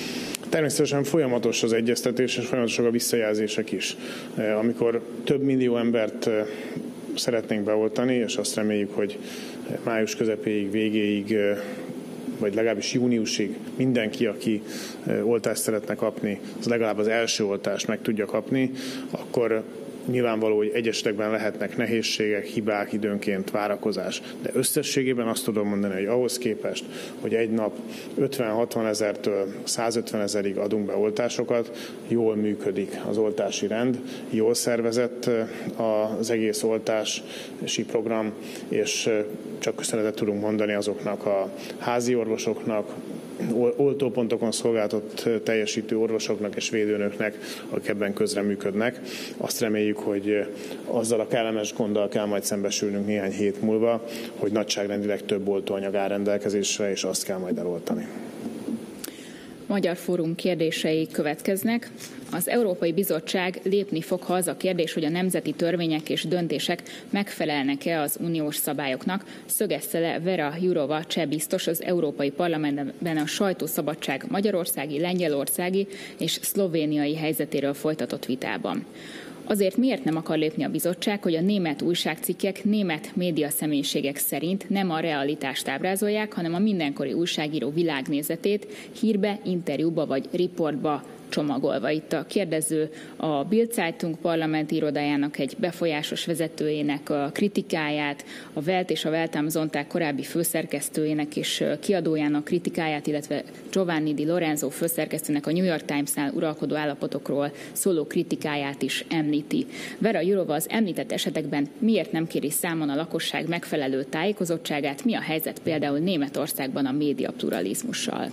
B: Természetesen folyamatos az egyeztetés, és folyamatosak a visszajelzések is. Amikor több millió embert szeretnénk beoltani, és azt reméljük, hogy május közepéig, végéig, vagy legalábbis júniusig mindenki, aki oltást szeretne kapni, az legalább az első oltást meg tudja kapni, akkor nyilvánvaló, hogy egyesekben lehetnek nehézségek, hibák, időnként várakozás. De összességében azt tudom mondani, hogy ahhoz képest, hogy egy nap ötven-hatvan ezertől százötven ezerig adunk be oltásokat, jól működik az oltási rend, jól szervezett az egész oltási program, és csak köszönetet tudunk mondani azoknak a házi orvosoknak, oltópontokon szolgáltat teljesítő orvosoknak és védőnöknek, akik ebben közreműködnek. Azt reméljük, hogy azzal a kellemes gonddal kell majd szembesülnünk néhány hét múlva, hogy nagyságrendileg több oltóanyag áll rendelkezésre, és azt kell majd eloltani.
A: Magyar Fórum kérdései következnek. Az Európai Bizottság lépni fog, ha az a kérdés, hogy a nemzeti törvények és döntések megfelelnek-e az uniós szabályoknak, szögezte le Vera Jourova cseh biztos az Európai Parlamentben a sajtószabadság magyarországi, lengyelországi és szlovéniai helyzetéről folytatott vitában. Azért miért nem akar lépni a bizottság, hogy a német újságcikkek német médiaszemélységek szerint nem a realitást ábrázolják, hanem a mindenkori újságíró világnézetét hírbe, interjúba vagy riportba csomagolva. Itt a kérdező a Bild Zeitung parlamenti irodájának egy befolyásos vezetőjének a kritikáját, a Welt és a Welt am Sonntag korábbi főszerkesztőjének és kiadójának kritikáját, illetve Giovanni Di Lorenzo főszerkesztőnek a New York Times-nál uralkodó állapotokról szóló kritikáját is említi. Vera Jourova az említett esetekben miért nem kéri számon a lakosság megfelelő tájékozottságát, mi a helyzet például Németországban a média pluralizmussal?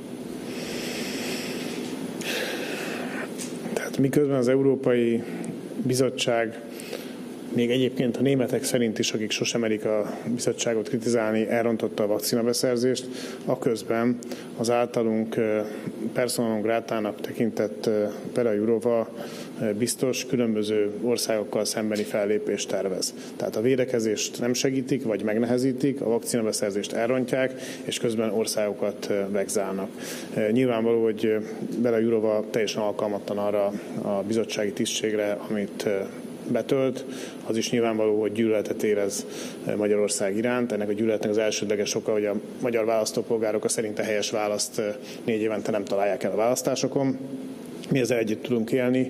B: Tehát miközben az Európai Bizottság, még egyébként a németek szerint is, akik sosem merik a bizottságot kritizálni, elrontotta a vakcinabeszerzést, aközben az általunk persona non gratának tekintett Vera Jourova biztos különböző országokkal szembeni fellépést tervez. Tehát a védekezést nem segítik, vagy megnehezítik, a vakcinabeszerzést elrontják, és közben országokat vegzálnak. Nyilvánvaló, hogy Vera Jourova teljesen alkalmatlan arra a bizottsági tisztségre, amit betölt, az is nyilvánvaló, hogy gyűlöletet érez Magyarország iránt. Ennek a gyűlöletnek az elsődleges oka, hogy a magyar választópolgárok a szerinte helyes választ négy évente nem találják el a választásokon. Mi ezzel együtt tudunk élni,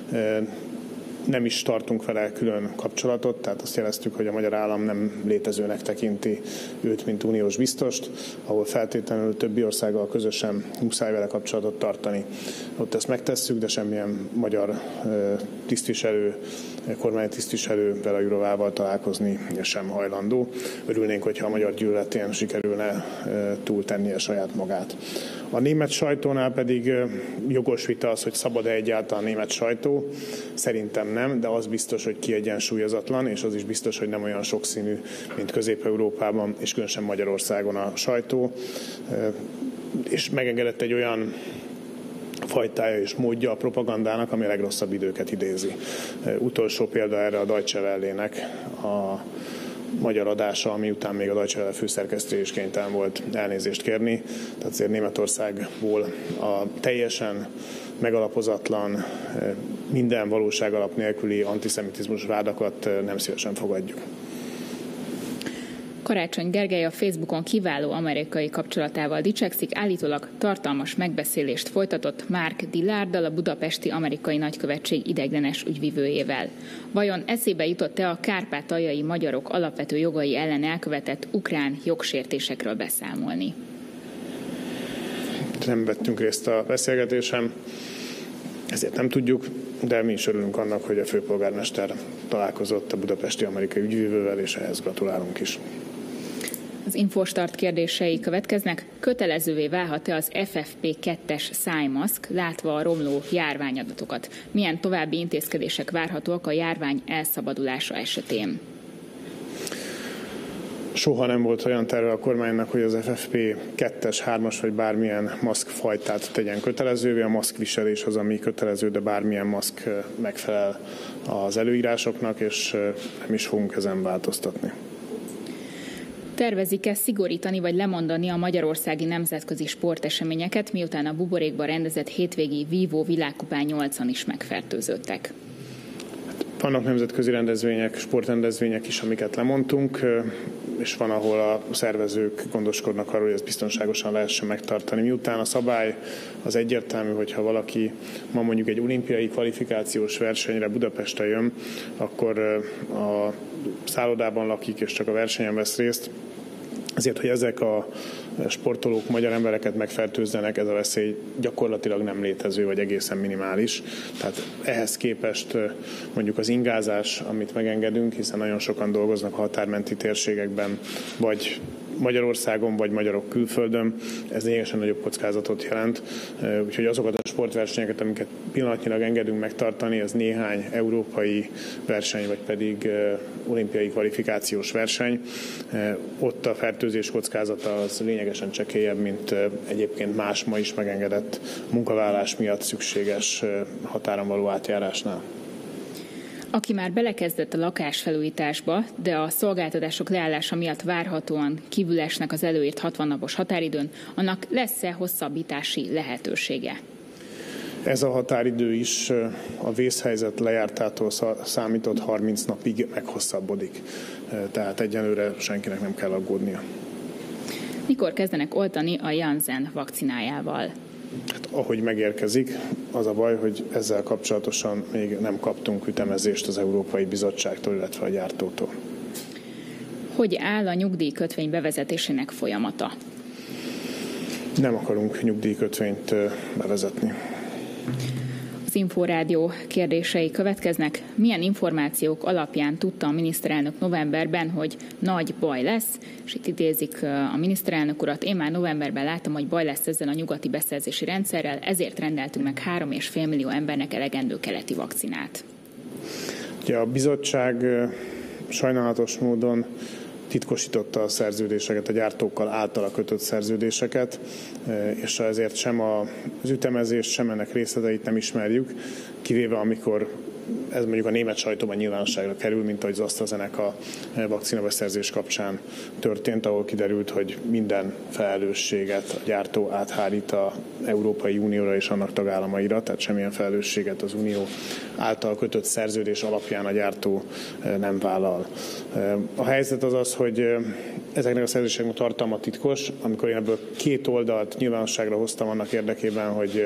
B: nem is tartunk vele külön kapcsolatot, tehát azt jeleztük, hogy a magyar állam nem létezőnek tekinti őt, mint uniós biztost, ahol feltétlenül többi országgal közösen muszáj vele kapcsolatot tartani. Ott ezt megtesszük, de semmilyen magyar tisztviselő, kormánytisztviselő Vera Jourovával találkozni sem hajlandó. Örülnénk, hogyha a magyar gyűlöletén sikerülne túltennie saját magát. A német sajtónál pedig jogos vita az, hogy szabad-e egyáltalán a német sajtó. Szerintem nem, de az biztos, hogy kiegyensúlyozatlan, és az is biztos, hogy nem olyan sokszínű, mint Közép-Európában, és különösen Magyarországon a sajtó. És megengedett egy olyan fajtája és módja a propagandának, ami a legrosszabb időket idézi. Utolsó példa erre a Deutsche Welle-nek a magyar adása, ami után még a Deutsche Welle főszerkesztő is kénytelen volt elnézést kérni. Tehát azért Németországból a teljesen megalapozatlan, minden valóság alap nélküli antiszemitizmus vádakat nem szívesen fogadjuk.
A: Karácsony Gergely a Facebookon kiváló amerikai kapcsolatával dicsekszik, állítólag tartalmas megbeszélést folytatott Mark Dillarddal, a budapesti amerikai nagykövetség ideiglenes ügyvivőjével. Vajon eszébe jutott-e a kárpátaljai magyarok alapvető jogai ellen elkövetett ukrán jogsértésekről beszámolni?
B: Nem vettünk részt a beszélgetésen, ezért nem tudjuk, de mi is örülünk annak, hogy a főpolgármester találkozott a budapesti amerikai ügyvivővel, és ehhez gratulálunk is.
A: Az Infostart kérdései következnek. Kötelezővé válhat-e az F F P kettes szájmaszk, látva a romló járványadatokat? Milyen további intézkedések várhatóak a járvány elszabadulása esetén?
B: Soha nem volt olyan terve a kormánynak, hogy az F F P kettes, hármas vagy bármilyen maszkfajtát tegyen kötelezővé. A maszkviselés az, ami kötelező, de bármilyen maszk megfelel az előírásoknak, és nem is fogunk ezen változtatni.
A: Tervezik-e szigorítani vagy lemondani a magyarországi nemzetközi sporteseményeket, miután a buborékban rendezett hétvégi Vívó világkupán nyolcan is megfertőzöttek?
B: Vannak nemzetközi rendezvények, sportrendezvények is, amiket lemondtunk, és van, ahol a szervezők gondoskodnak arról, hogy ezt biztonságosan lehessen megtartani. Miután a szabály az egyértelmű, hogyha valaki ma mondjuk egy olimpiai kvalifikációs versenyre Budapestre jön, akkor a szállodában lakik és csak a versenyen vesz részt. Ezért, hogy ezek a sportolók magyar embereket megfertőzzenek, ez a veszély gyakorlatilag nem létező, vagy egészen minimális. Tehát ehhez képest mondjuk az ingázás, amit megengedünk, hiszen nagyon sokan dolgoznak a határmenti térségekben, vagy Magyarországon, vagy magyarok külföldön, ez lényegesen nagyobb kockázatot jelent. Úgyhogy azokat a sportversenyeket, amiket pillanatnyilag engedünk megtartani, ez néhány európai verseny, vagy pedig olimpiai kvalifikációs verseny. Ott a fertőzés kockázata az lényegesen csekélyebb, mint egyébként más ma is megengedett munkavállás miatt szükséges határon való átjárásnál.
A: Aki már belekezdett a lakásfelújításba, de a szolgáltatások leállása miatt várhatóan kívül esnek az előírt hatvan napos határidőn, annak lesz-e hosszabbítási lehetősége?
B: Ez a határidő is a vészhelyzet lejártától számított harminc napig meghosszabbodik. Tehát egyenlőre senkinek nem kell aggódnia.
A: Mikor kezdenek oltani a Janssen vakcinájával?
B: Hát, ahogy megérkezik, az a baj, hogy ezzel kapcsolatosan még nem kaptunk ütemezést az Európai Bizottságtól, illetve a gyártótól.
A: Hogy áll a nyugdíjkötvény bevezetésének folyamata?
B: Nem akarunk nyugdíjkötvényt bevezetni.
A: Az Inforádió kérdései következnek. Milyen információk alapján tudta a miniszterelnök novemberben, hogy nagy baj lesz, és itt idézik a miniszterelnök urat, én már novemberben láttam, hogy baj lesz ezzel a nyugati beszerzési rendszerrel, ezért rendeltünk meg három és fél millió embernek elegendő keleti vakcinát.
B: Ugye a bizottság sajnálatos módon titkosította a szerződéseket, a gyártókkal általa kötött szerződéseket, és ezért sem az ütemezést, sem ennek részleteit nem ismerjük, kivéve amikor ez mondjuk a német sajtóban nyilvánosságra kerül, mint ahogy az AstraZeneca vakcinabeszerzés kapcsán történt, ahol kiderült, hogy minden felelősséget a gyártó áthárít az Európai Unióra és annak tagállamaira, tehát semmilyen felelősséget az Unió által kötött szerződés alapján a gyártó nem vállal. A helyzet az az, hogy ezeknek a szerződéseknek a tartalma titkos, amikor én ebből két oldalt nyilvánosságra hoztam annak érdekében, hogy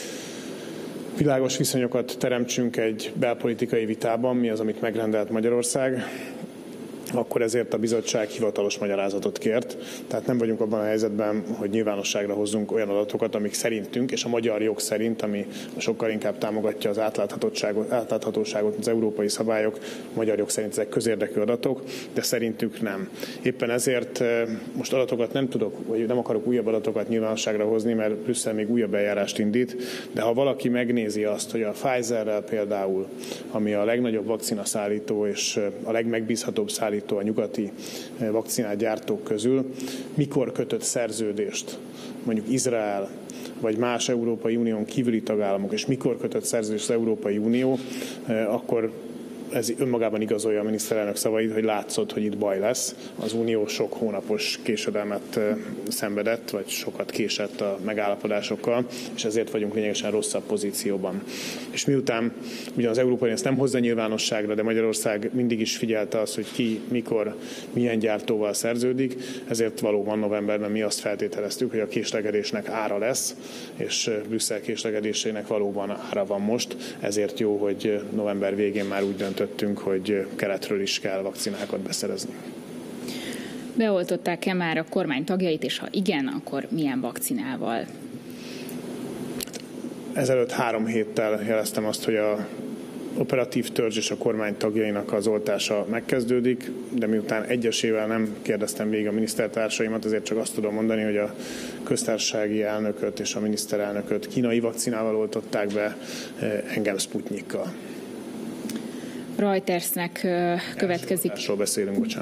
B: világos viszonyokat teremtsünk egy belpolitikai vitában, mi az, amit megrendelt Magyarország, akkor ezért a bizottság hivatalos magyarázatot kért. Tehát nem vagyunk abban a helyzetben, hogy nyilvánosságra hozzunk olyan adatokat, amik szerintünk, és a magyar jog szerint, ami sokkal inkább támogatja az átláthatóságot, átláthatóságot az európai szabályok, a magyar jog szerint ezek közérdekű adatok, de szerintük nem. Éppen ezért most adatokat nem tudok, vagy nem akarok újabb adatokat nyilvánosságra hozni, mert Brüsszel még újabb eljárást indít, de ha valaki megnézi azt, hogy a Pfizerrel például, ami a legnagyobb vakcinaszállító és a legmegbízhatóbb szállító a nyugati vakcinát gyártók közül, mikor kötött szerződést mondjuk Izrael vagy más Európai Unión kívüli tagállamok, és mikor kötött szerződést az Európai Unió, akkor ez önmagában igazolja a miniszterelnök szavait, hogy látszott, hogy itt baj lesz. Az Unió sok hónapos késedelmet szenvedett, vagy sokat késett a megállapodásokkal, és ezért vagyunk lényegesen rosszabb pozícióban. És miután ugyan az Európai ezt nem hozza nyilvánosságra, de Magyarország mindig is figyelte azt, hogy ki, mikor, milyen gyártóval szerződik, ezért valóban novemberben mi azt feltételeztük, hogy a késlegedésnek ára lesz, és Brüsszel késlegedésének valóban ára van most, ezért jó, hogy november végén már úgy dönt, hogy keletről is kell vakcinákat beszerezni.
A: Beoltották-e már a kormány tagjait, és ha igen, akkor milyen vakcinával?
B: Ezelőtt három héttel jeleztem azt, hogy a operatív törzs és a kormány tagjainak az oltása megkezdődik, de miután egyesével nem kérdeztem végig a minisztertársaimat, ezért csak azt tudom mondani, hogy a köztársasági elnököt és a miniszterelnököt kínai vakcinával oltották be, engem Sputnikkal.
A: Reutersnek következik.
B: Elsősorban beszélünk, bocsánat.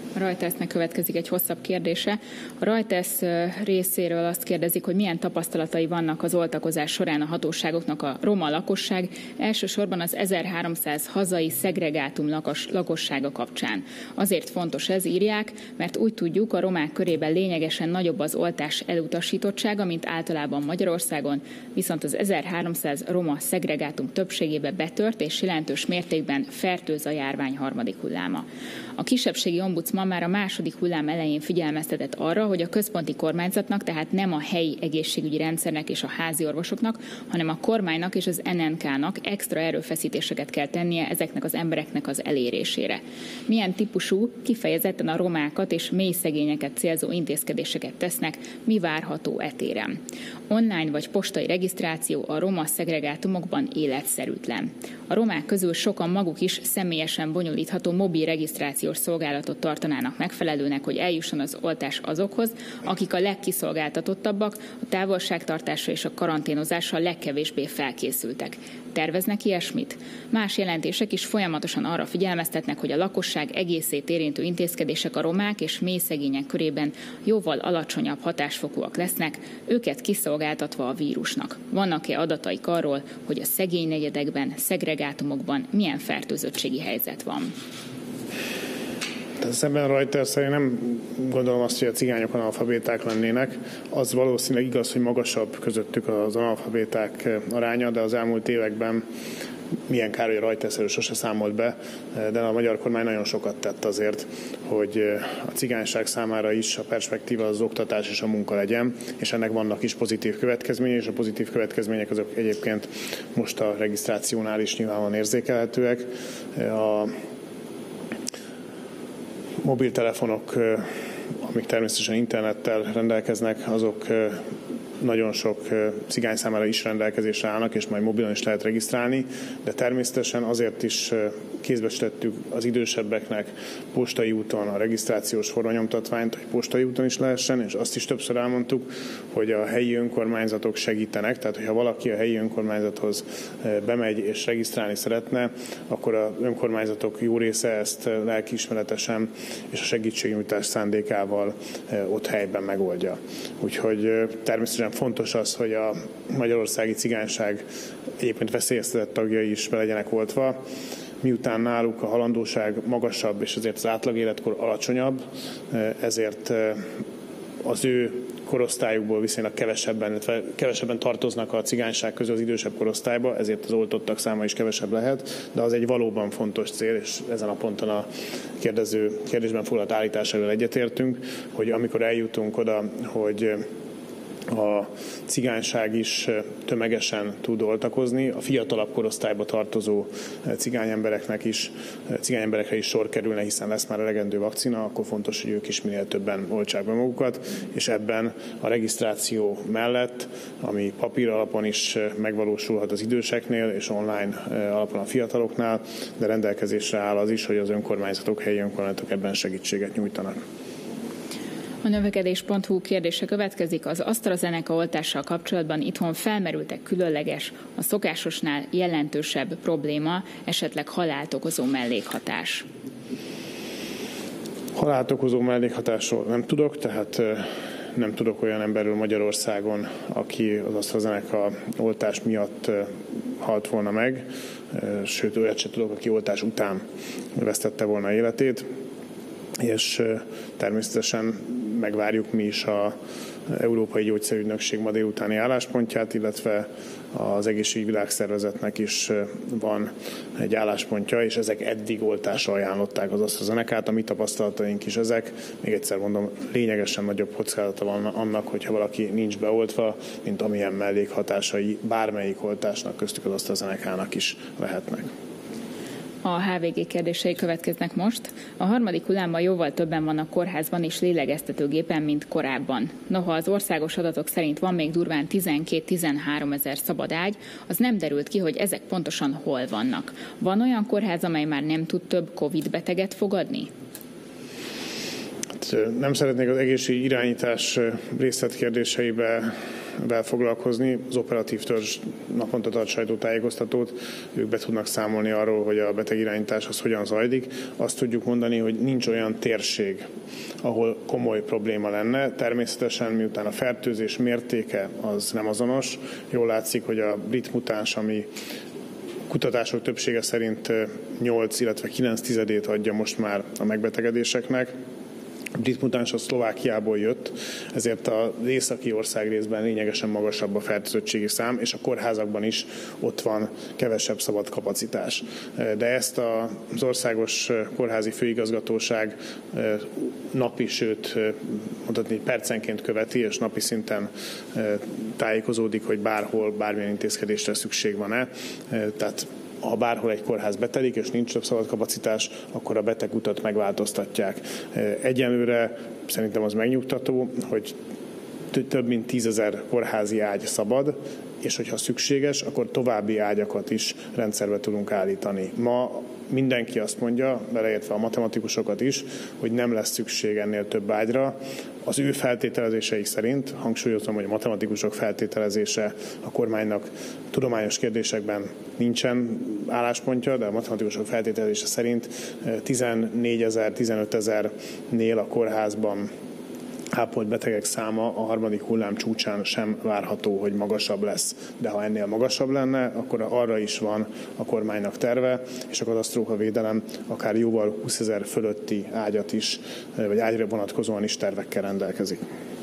A: A Reutersnek következik egy hosszabb kérdése. A Reuters részéről azt kérdezik, hogy milyen tapasztalatai vannak az oltakozás során a hatóságoknak a roma lakosság, elsősorban az ezerháromszáz hazai szegregátum lakos, lakossága kapcsán. Azért fontos ez, írják, mert úgy tudjuk, a romák körében lényegesen nagyobb az oltás elutasítottsága, mint általában Magyarországon, viszont az ezerháromszáz roma szegregátum többségébe betört és jelentős mértékben fertőz a járvány harmadik hulláma. A kisebbségi ombudsman már a második hullám elején figyelmeztetett arra, hogy a központi kormányzatnak, tehát nem a helyi egészségügyi rendszernek és a házi orvosoknak, hanem a kormánynak és az en en ká-nak extra erőfeszítéseket kell tennie ezeknek az embereknek az elérésére. Milyen típusú, kifejezetten a romákat és mély szegényeket célzó intézkedéseket tesznek, mi várható e téren? Online vagy postai regisztráció a roma szegregátumokban életszerűtlen. A romák közül sokan maguk is személyesen bonyolítható mobil regisztrációs szolgálatot tartanának megfelelőnek, hogy eljusson az oltás azokhoz, akik a legkiszolgáltatottabbak, a távolságtartásra és a karanténozásra legkevésbé felkészültek. Terveznek ilyesmit? Más jelentések is folyamatosan arra figyelmeztetnek, hogy a lakosság egészét érintő intézkedések a romák és mély szegények körében jóval alacsonyabb hatásfokúak lesznek, őket kiszolgáltatva a vírusnak. Vannak-e adataik arról, hogy a szegény negyedekben, szegregátumokban milyen fertőzöttségi helyzet van?
B: Szemben Reuters én nem gondolom azt, hogy a cigányok analfabéták lennének. Az valószínűleg igaz, hogy magasabb közöttük az analfabéták aránya, de az elmúlt években milyen kár, hogy a Reuters erről sose számolt be, de a magyar kormány nagyon sokat tett azért, hogy a cigányság számára is a perspektíva az oktatás és a munka legyen, és ennek vannak is pozitív következményei, és a pozitív következmények azok egyébként most a regisztrációnál is nyilvánvalóan érzékelhetőek. A mobiltelefonok, amik természetesen internettel rendelkeznek, azok nagyon sok cigány számára is rendelkezésre állnak, és majd mobilon is lehet regisztrálni, de természetesen azért is kézbe tettük az idősebbeknek postai úton a regisztrációs formanyomtatványt, hogy postai úton is lehessen, és azt is többször elmondtuk, hogy a helyi önkormányzatok segítenek, tehát hogyha valaki a helyi önkormányzathoz bemegy és regisztrálni szeretne, akkor az önkormányzatok jó része ezt lelkiismeretesen és a segítségnyújtás szándékával ott helyben megoldja. Úgyhogy természetesen fontos az, hogy a magyarországi cigányság egyébként veszélyeztetett tagjai is be legyenek oltva, miután náluk a halandóság magasabb, és azért az átlag életkor alacsonyabb, ezért az ő korosztályukból viszonylag kevesebben, kevesebben tartoznak a cigányság közül az idősebb korosztályba, ezért az oltottak száma is kevesebb lehet, de az egy valóban fontos cél, és ezen a ponton a kérdező kérdésben foglalt állításával egyetértünk, hogy amikor eljutunk oda, hogy a cigányság is tömegesen tud oltakozni, a fiatalabb korosztályba tartozó cigányembereknek is, cigányemberekre is sor kerülne, hiszen lesz már elegendő vakcina, akkor fontos, hogy ők is minél többen oltsák be magukat, és ebben a regisztráció mellett, ami papír alapon is megvalósulhat az időseknél, és online alapon a fiataloknál, de rendelkezésre áll az is, hogy az önkormányzatok, helyi önkormányzatok ebben segítséget nyújtanak.
A: A növekedés pont hu kérdése következik. Az AstraZeneca oltással kapcsolatban itthon felmerültek különleges, a szokásosnál jelentősebb probléma, esetleg halált okozó mellékhatás.
B: Halált okozó mellékhatásról nem tudok, tehát nem tudok olyan emberről Magyarországon, aki az AstraZeneca oltás miatt halt volna meg, sőt olyat sem tudok, aki oltás után vesztette volna életét, és természetesen megvárjuk mi is az Európai Gyógyszerügynökség ma délutáni álláspontját, illetve az Egészségügyi Világszervezetnek is van egy álláspontja, és ezek eddig oltásra ajánlották az AstraZenecát, a mi tapasztalataink is ezek. Még egyszer mondom, lényegesen nagyobb kockázata van annak, hogyha valaki nincs beoltva, mint amilyen mellékhatásai bármelyik oltásnak, köztük az AstraZenecának is lehetnek.
A: A há vé gé kérdései következnek most. A harmadik hullámban jóval többen vannak kórházban és lélegeztetőgépen, mint korábban. Noha az országos adatok szerint van még durván tizenkét-tizenhárom ezer szabad ágy, az nem derült ki, hogy ezek pontosan hol vannak. Van olyan kórház, amely már nem tud több Covid beteget fogadni?
B: Nem szeretnék az egészségügyi irányítás részletkérdéseibe foglalkozni. Az operatív törzs naponta tart sajtótájékoztatót, ők be tudnak számolni arról, hogy a betegirányítás az hogyan zajlik. Azt tudjuk mondani, hogy nincs olyan térség, ahol komoly probléma lenne. Természetesen miután a fertőzés mértéke az nem azonos, jól látszik, hogy a brit mutáns, ami kutatások többsége szerint nyolc, illetve kilenc tizedét adja most már a megbetegedéseknek. A brit mutáns a Szlovákiából jött, ezért az északi országrészben lényegesen magasabb a fertőzöttségi szám, és a kórházakban is ott van kevesebb szabad kapacitás. De ezt az országos kórházi főigazgatóság napi, sőt mondhatni percenként követi, és napi szinten tájékozódik, hogy bárhol, bármilyen intézkedésre szükség van-e. Tehát ha bárhol egy kórház betelik, és nincs több szabad kapacitás, akkor a betegutat megváltoztatják. Egyelőre szerintem az megnyugtató, hogy több mint tízezer kórházi ágy szabad, és hogyha szükséges, akkor további ágyakat is rendszerbe tudunk állítani. Ma mindenki azt mondja, beleértve a matematikusokat is, hogy nem lesz szükség ennél több ágyra. Az ő feltételezéseik szerint, hangsúlyozom, hogy a matematikusok feltételezése a kormánynak tudományos kérdésekben nincsen álláspontja, de a matematikusok feltételezése szerint tizennégyezer, tizenötezernél a kórházban ápolt betegek száma a harmadik hullám csúcsán sem várható, hogy magasabb lesz. De ha ennél magasabb lenne, akkor arra is van a kormánynak terve, és a katasztrófavédelem akár jóval húszezer fölötti ágyat is, vagy ágyra vonatkozóan is tervekkel rendelkezik.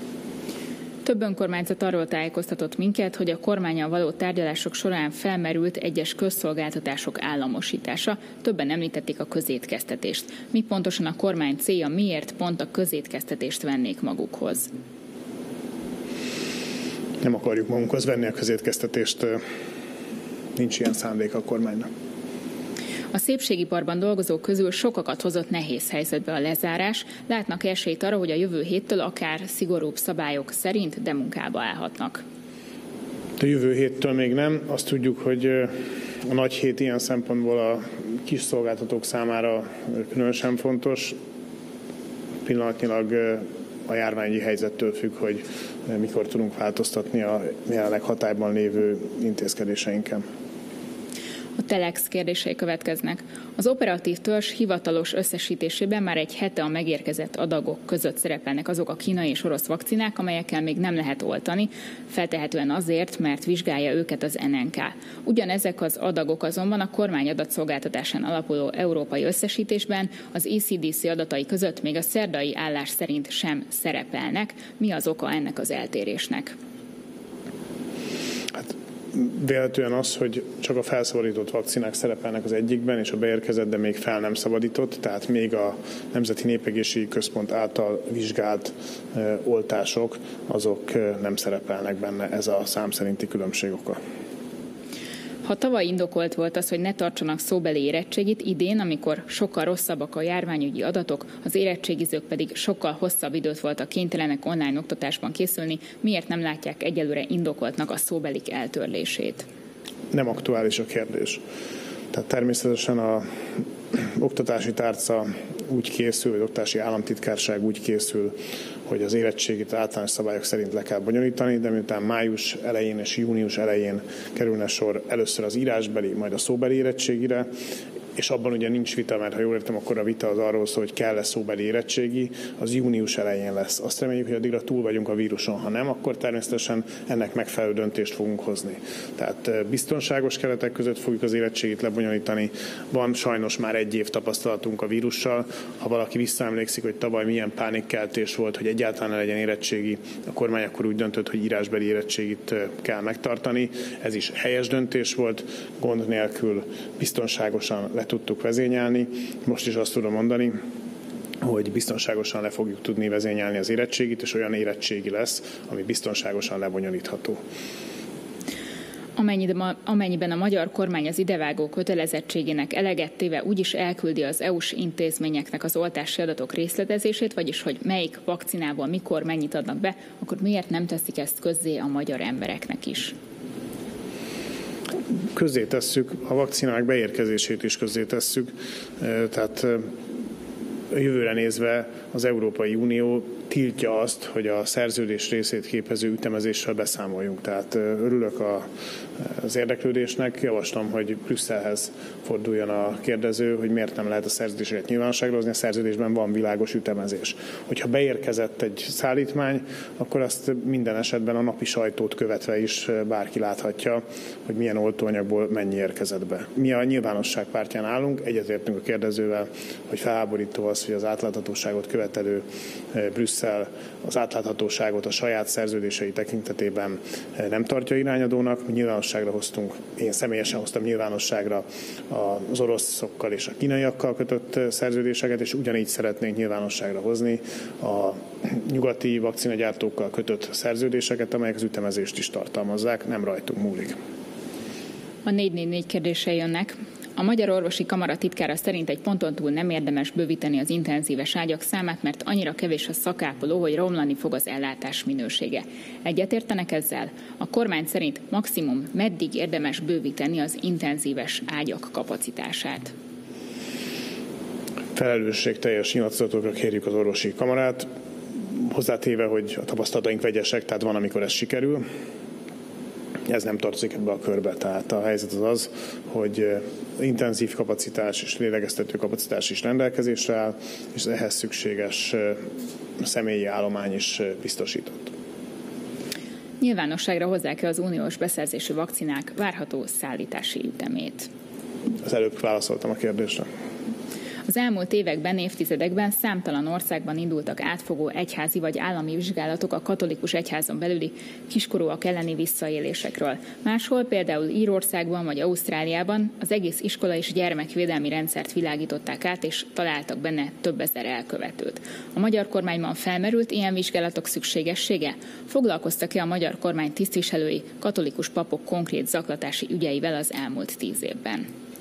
A: Több önkormányzat arról tájékoztatott minket, hogy a kormánnyal való tárgyalások során felmerült egyes közszolgáltatások államosítása. Többen említették a közétkeztetést. Mi pontosan a kormány célja, miért pont a közétkeztetést vennék magukhoz?
B: Nem akarjuk magunkhoz venni a közétkeztetést, nincs ilyen szándéka a kormánynak.
A: A szépségiparban dolgozók közül sokakat hozott nehéz helyzetbe a lezárás. Látnak esélyt arra, hogy a jövő héttől akár szigorúbb szabályok szerint demunkába állhatnak?
B: A jövő héttől még nem. Azt tudjuk, hogy a nagy hét ilyen szempontból a kis szolgáltatók számára különösen fontos. Pillanatnyilag a járványi helyzettől függ, hogy mikor tudunk változtatni a jelenleg hatályban lévő intézkedéseinken.
A: A Telex kérdései következnek. Az operatív törzs hivatalos összesítésében már egy hete a megérkezett adagok között szerepelnek azok a kínai és orosz vakcinák, amelyekkel még nem lehet oltani, feltehetően azért, mert vizsgálja őket az en en ká. Ugyanezek az adagok azonban a kormány adatszolgáltatásán alapuló európai összesítésben az é cé dé cé adatai között még a szerdai állás szerint sem szerepelnek. Mi az oka ennek az eltérésnek?
B: Véletlenül az, hogy csak a felszabadított vakcinák szerepelnek az egyikben, és a beérkezett, de még fel nem szabadított, tehát még a Nemzeti Népegészségügyi Központ által vizsgált e, oltások, azok e, nem szerepelnek benne, ez a szám szerinti különbség oka.
A: Ha tavaly indokolt volt az, hogy ne tartsanak szóbeli érettségit, idén, amikor sokkal rosszabbak a járványügyi adatok, az érettségizők pedig sokkal hosszabb időt voltak kénytelenek online oktatásban készülni, miért nem látják egyelőre indokoltnak a szóbelik eltörlését?
B: Nem aktuális a kérdés. Tehát természetesen a oktatási tárca úgy készül, vagy oktatási államtitkárság úgy készül, hogy az érettségit általános szabályok szerint le kell bonyolítani, de miután május elején és június elején kerülne sor először az írásbeli, majd a szóbeli érettségire, és abban ugye nincs vita, mert ha jól értem, akkor a vita az arról szól, hogy kell-e szóbeli érettségi, az június elején lesz. Azt reméljük, hogy addigra túl vagyunk a víruson, ha nem, akkor természetesen ennek megfelelő döntést fogunk hozni. Tehát biztonságos keretek között fogjuk az érettségit lebonyolítani. Van sajnos már egy év tapasztalatunk a vírussal. Ha valaki visszaemlékszik, hogy tavaly milyen pánikkeltés volt, hogy egyáltalán ne legyen érettségi, a kormány akkor úgy döntött, hogy írásbeli érettségit kell megtartani. Ez is helyes döntés volt, gond nélkül biztonságosan le tudtuk vezényelni. Most is azt tudom mondani, hogy biztonságosan le fogjuk tudni vezényelni az érettségit, és olyan érettségi lesz, ami biztonságosan lebonyolítható.
A: Amennyiben a magyar kormány az idevágó kötelezettségének eleget téve úgyis elküldi az é u-s intézményeknek az oltási adatok részletezését, vagyis hogy melyik vakcinából mikor mennyit adnak be, akkor miért nem teszik ezt közzé a magyar embereknek is?
B: Közzé tesszük, a vakcinák beérkezését is közzé tesszük, tehát jövőre nézve az Európai Unió tiltja azt, hogy a szerződés részét képező ütemezéssel beszámoljunk. Tehát örülök a, az érdeklődésnek, javaslom, hogy Brüsszelhez forduljon a kérdező, hogy miért nem lehet a szerződéseket nyilvánosságra hozni, a szerződésben van világos ütemezés. Hogyha beérkezett egy szállítmány, akkor azt minden esetben a napi sajtót követve is bárki láthatja, hogy milyen oltóanyagból mennyi érkezett be. Mi a nyilvánosság pártján állunk, egyetértünk a kérdezővel, hogy felháborító az, hogy az átláthatóságot követelő Brüsszel az átláthatóságot a saját szerződései tekintetében nem tartja irányadónak. Mi nyilvánosságra hoztunk, én személyesen hoztam nyilvánosságra az oroszokkal és a kínaiakkal kötött szerződéseket, és ugyanígy szeretnénk nyilvánosságra hozni a nyugati vakcinagyártókkal kötött szerződéseket, amelyek az ütemezést is tartalmazzák, nem rajtunk múlik.
A: A négy négy négy kérdései jönnek. A Magyar Orvosi Kamara titkára szerint egy ponton túl nem érdemes bővíteni az intenzíves ágyak számát, mert annyira kevés a szakápoló, hogy romlani fog az ellátás minősége. Egyetértenek ezzel? A kormány szerint maximum meddig érdemes bővíteni az intenzíves ágyak kapacitását?
B: Felelősségteljes nyilatkozatokra kérjük az orvosi kamarát, hozzátéve, hogy a tapasztalataink vegyesek, tehát van, amikor ez sikerül. Ez nem tartozik ebbe a körbe, tehát a helyzet az az, hogy intenzív kapacitás és lélegeztető kapacitás is rendelkezésre áll, és az ehhez szükséges személyi állomány is biztosított.
A: Nyilvánosságra hozzák-e az uniós beszerzésű vakcinák várható szállítási ütemét?
B: Az előbb válaszoltam a kérdésre.
A: Az elmúlt években, évtizedekben számtalan országban indultak átfogó egyházi vagy állami vizsgálatok a katolikus egyházon belüli kiskorúak elleni visszaélésekről. Máshol, például Írországban vagy Ausztráliában az egész iskola és gyermekvédelmi rendszert világították át, és találtak benne több ezer elkövetőt. A magyar kormányban felmerült ilyen vizsgálatok szükségessége? Foglalkoztak-e a magyar kormány tisztviselői katolikus papok konkrét zaklatási ügyeivel az elmúlt tíz évben?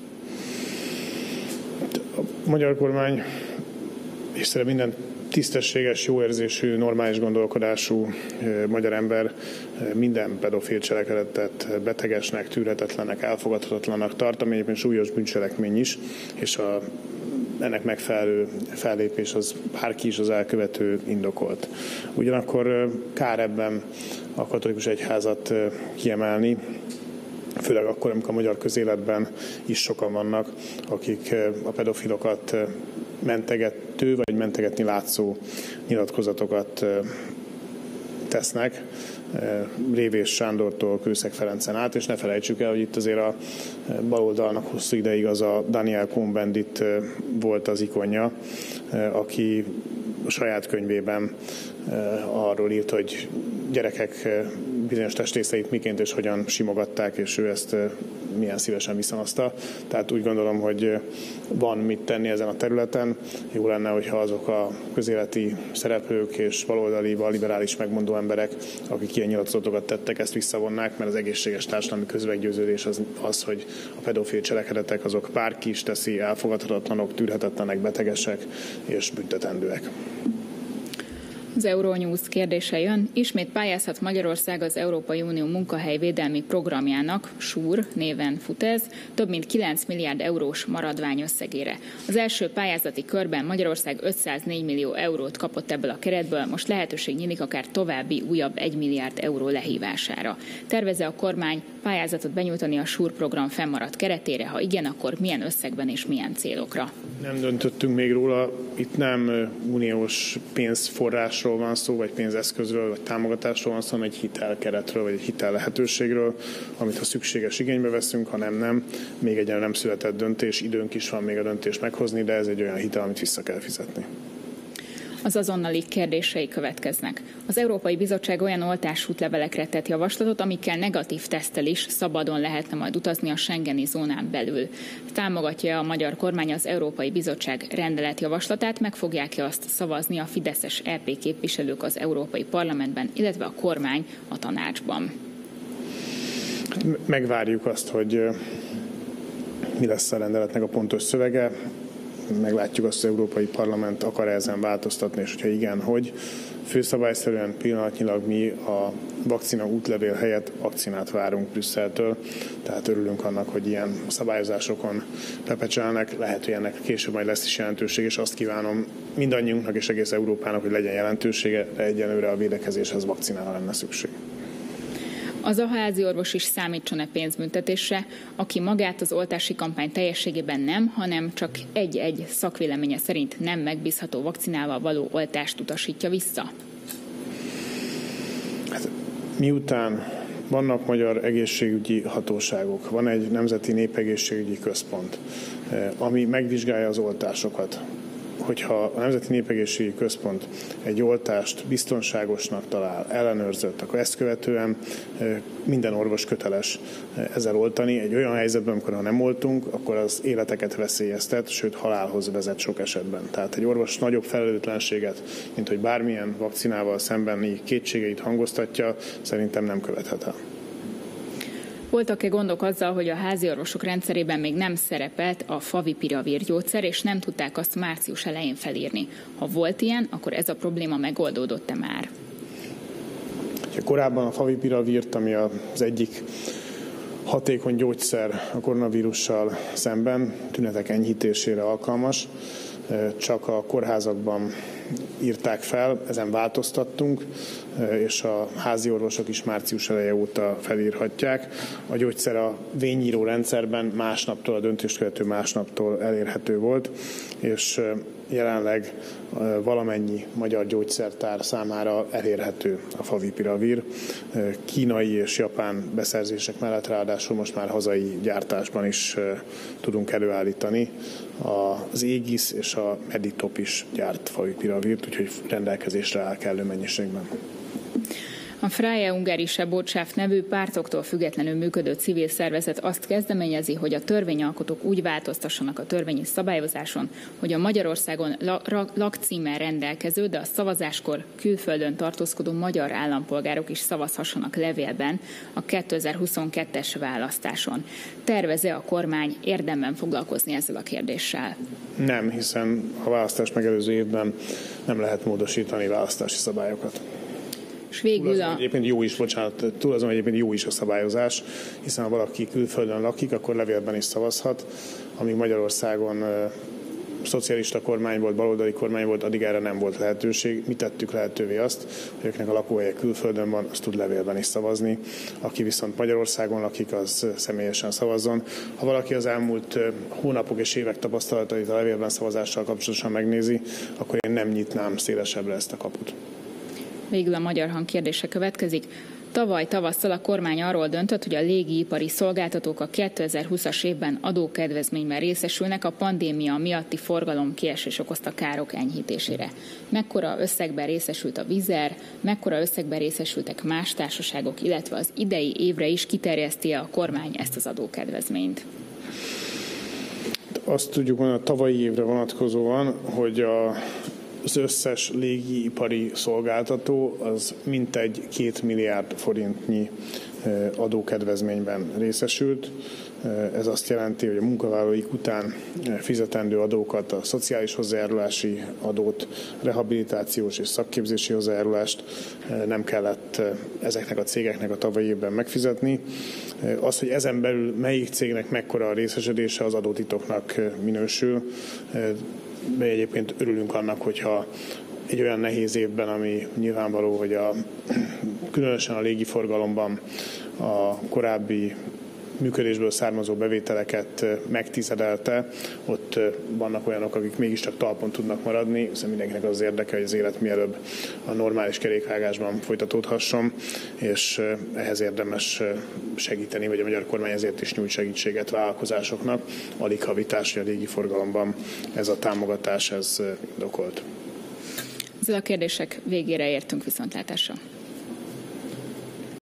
B: A magyar kormány és szerintem minden tisztességes, jóérzésű, normális gondolkodású magyar ember minden pedofil cselekedetet betegesnek, tűrhetetlennek, elfogadhatatlannak tart, ami egyébként súlyos bűncselekmény is, és a, ennek megfelelő fellépés az bárki is az elkövető indokolt. Ugyanakkor kár ebben a katolikus egyházat kiemelni, főleg akkor, amikor a magyar közéletben is sokan vannak, akik a pedofilokat mentegető vagy mentegetni látszó nyilatkozatokat tesznek, Révés Sándortól Kőszeg Ferencen át, és ne felejtsük el, hogy itt azért a baloldalnak hosszú ideig az a Daniel Cohn-Bendit volt az ikonja, aki a saját könyvében arról írt, hogy gyerekek bizonyos testrészeit miként és hogyan simogatták, és ő ezt milyen szívesen viszonozta. Tehát úgy gondolom, hogy van mit tenni ezen a területen. Jó lenne, hogyha azok a közéleti szereplők és baloldali, liberális megmondó emberek, akik ilyen nyilatkozatokat tettek, ezt visszavonnák, mert az egészséges társadalmi közmeggyőződés az, az, hogy a pedofil cselekedetek azok bárki is teszi, elfogadhatatlanok, tűrhetetlenek, betegesek és büntetendőek.
A: Az Euronews kérdése jön. Ismét pályázhat Magyarország az Európai Unió munkahelyvédelmi programjának, SURE néven fut ez, több mint kilenc milliárd eurós maradvány összegére. Az első pályázati körben Magyarország ötszáznégy millió eurót kapott ebből a keretből, most lehetőség nyílik akár további újabb egy milliárd euró lehívására. Tervez-e a kormány pályázatot benyújtani a SURE program fennmaradt keretére? Ha igen, akkor milyen összegben és milyen célokra?
B: Nem döntöttünk még róla, itt nem uniós pénzforrásról van szó, vagy pénzeszközről, vagy támogatásról van szó, hanem egy hitelkeretről, vagy egy hitel lehetőségről, amit ha szükséges igénybe veszünk, ha nem, nem. Még egyen nem született döntés, időnk is van még a döntést meghozni, de ez egy olyan hitel, amit vissza kell fizetni.
A: Az azonnali kérdései következnek. Az Európai Bizottság olyan oltásútlevelekre tett javaslatot, amikkel negatív teszttel is szabadon lehetne majd utazni a schengeni zónán belül. Támogatja a magyar kormány az Európai Bizottság rendeletjavaslatát, meg fogják-e azt szavazni a fideszes é pé képviselők az Európai Parlamentben, illetve a kormány a tanácsban?
B: Megvárjuk azt, hogy mi lesz a rendeletnek a pontos szövege. Meglátjuk azt, hogy az Európai Parlament akar ezen változtatni, és hogyha igen, hogy. Főszabályszerűen pillanatnyilag mi a vakcina útlevél helyett vakcinát várunk Brüsszeltől, tehát örülünk annak, hogy ilyen szabályozásokon pepecselnek. Lehet, hogy ennek később majd lesz is jelentőség, és azt kívánom mindannyiunknak és egész Európának, hogy legyen jelentősége, de egyenlőre a védekezéshez vakcinára lenne szükség.
A: Az a házi orvos is számítson-e pénzbüntetésre, aki magát az oltási kampány teljességében nem, hanem csak egy-egy szakvéleménye szerint nem megbízható vakcinával való oltást utasítja vissza?
B: Hát, miután vannak magyar egészségügyi hatóságok, van egy nemzeti népegészségügyi központ, ami megvizsgálja az oltásokat. Hogyha a Nemzeti Népegészségügyi Központ egy oltást biztonságosnak talál, ellenőrzött, akkor ezt követően minden orvos köteles ezzel oltani. Egy olyan helyzetben, amikor ha nem oltunk, akkor az életeket veszélyeztet, sőt halálhoz vezet sok esetben. Tehát egy orvos nagyobb felelőtlenséget, mint hogy bármilyen vakcinával szembeni kétségeit hangoztatja, szerintem nem követhet el.
A: Voltak-e gondok azzal, hogy a háziorvosok rendszerében még nem szerepelt a favipiravir gyógyszer, és nem tudták azt március elején felírni? Ha volt ilyen, akkor ez a probléma megoldódott-e már?
B: Korábban a favipiravirt, ami az egyik hatékony gyógyszer a koronavírussal szemben, tünetek enyhítésére alkalmas, csak a kórházakban írták fel, ezen változtattunk, és a házi orvosok is március eleje óta felírhatják. A gyógyszer a vényíró rendszerben másnaptól, a döntést követő másnaptól elérhető volt, és jelenleg valamennyi magyar gyógyszertár számára elérhető a favipiravir. Kínai és japán beszerzések mellett ráadásul most már hazai gyártásban is tudunk előállítani. Az Aegis és a Meditop is gyárt favipiravirt, úgyhogy rendelkezésre áll kellő mennyiségben.
A: A Freie Ungarische Botschaft nevű pártoktól függetlenül működő civil szervezet azt kezdeményezi, hogy a törvényalkotók úgy változtassanak a törvényi szabályozáson, hogy a Magyarországon lakcímmel rendelkező, de a szavazáskor külföldön tartózkodó magyar állampolgárok is szavazhassanak levélben a kétezer-huszonkettes választáson. Tervez-e a kormány érdemben foglalkozni ezzel a kérdéssel?
B: Nem, hiszen a választás megelőző évben nem lehet módosítani választási szabályokat.
A: És végül a...
B: Egyébként jó is, bocsánat, túl azon egyébként jó is a szabályozás, hiszen ha valaki külföldön lakik, akkor levélben is szavazhat, amíg Magyarországon uh, szocialista kormány volt, baloldali kormány volt, addig erre nem volt lehetőség. Mi tettük lehetővé azt, hogy akinek a lakóhelye külföldön van, az tud levélben is szavazni. Aki viszont Magyarországon lakik, az személyesen szavazzon. Ha valaki az elmúlt hónapok és évek tapasztalatait a levélben szavazással kapcsolatosan megnézi, akkor én nem nyitnám szélesebbre ezt a kaput.
A: Végül a Magyar Hang kérdése következik. Tavaly tavasszal a kormány arról döntött, hogy a légiipari szolgáltatók a kétezer-húszas évben adókedvezményben részesülnek a pandémia miatti forgalom kiesés okozta károk enyhítésére. Mekkora összegben részesült a Vizer, mekkora összegben részesültek más társaságok, illetve az idei évre is kiterjeszti a kormány ezt az adókedvezményt?
B: Azt tudjuk mondani a tavalyi évre vonatkozóan, hogy a az összes légiipari szolgáltató az mintegy két milliárd forintnyi adókedvezményben részesült. Ez azt jelenti, hogy a munkavállalóik után fizetendő adókat, a szociális hozzájárulási adót, rehabilitációs és szakképzési hozzájárulást nem kellett ezeknek a cégeknek a tavalyi évben megfizetni. Az, hogy ezen belül melyik cégnek mekkora a részesedése, az adótitoknak minősül. De egyébként örülünk annak, hogyha egy olyan nehéz évben, ami nyilvánvaló, hogy a, különösen a légiforgalomban a korábbi működésből származó bevételeket megtizedelte, ott vannak olyanok, akik mégiscsak talpon tudnak maradni, hiszen mindenkinek az, az érdeke, hogy az élet mielőbb a normális kerékvágásban folytatódhasson, és ehhez érdemes segíteni, vagy a magyar kormány ezért is nyújt segítséget vállalkozásoknak. Alig ha vitás, hogy a légiforgalomban ez a támogatás, ez indokolt.
A: Ezzel a kérdések végére értünk, viszontlátásra.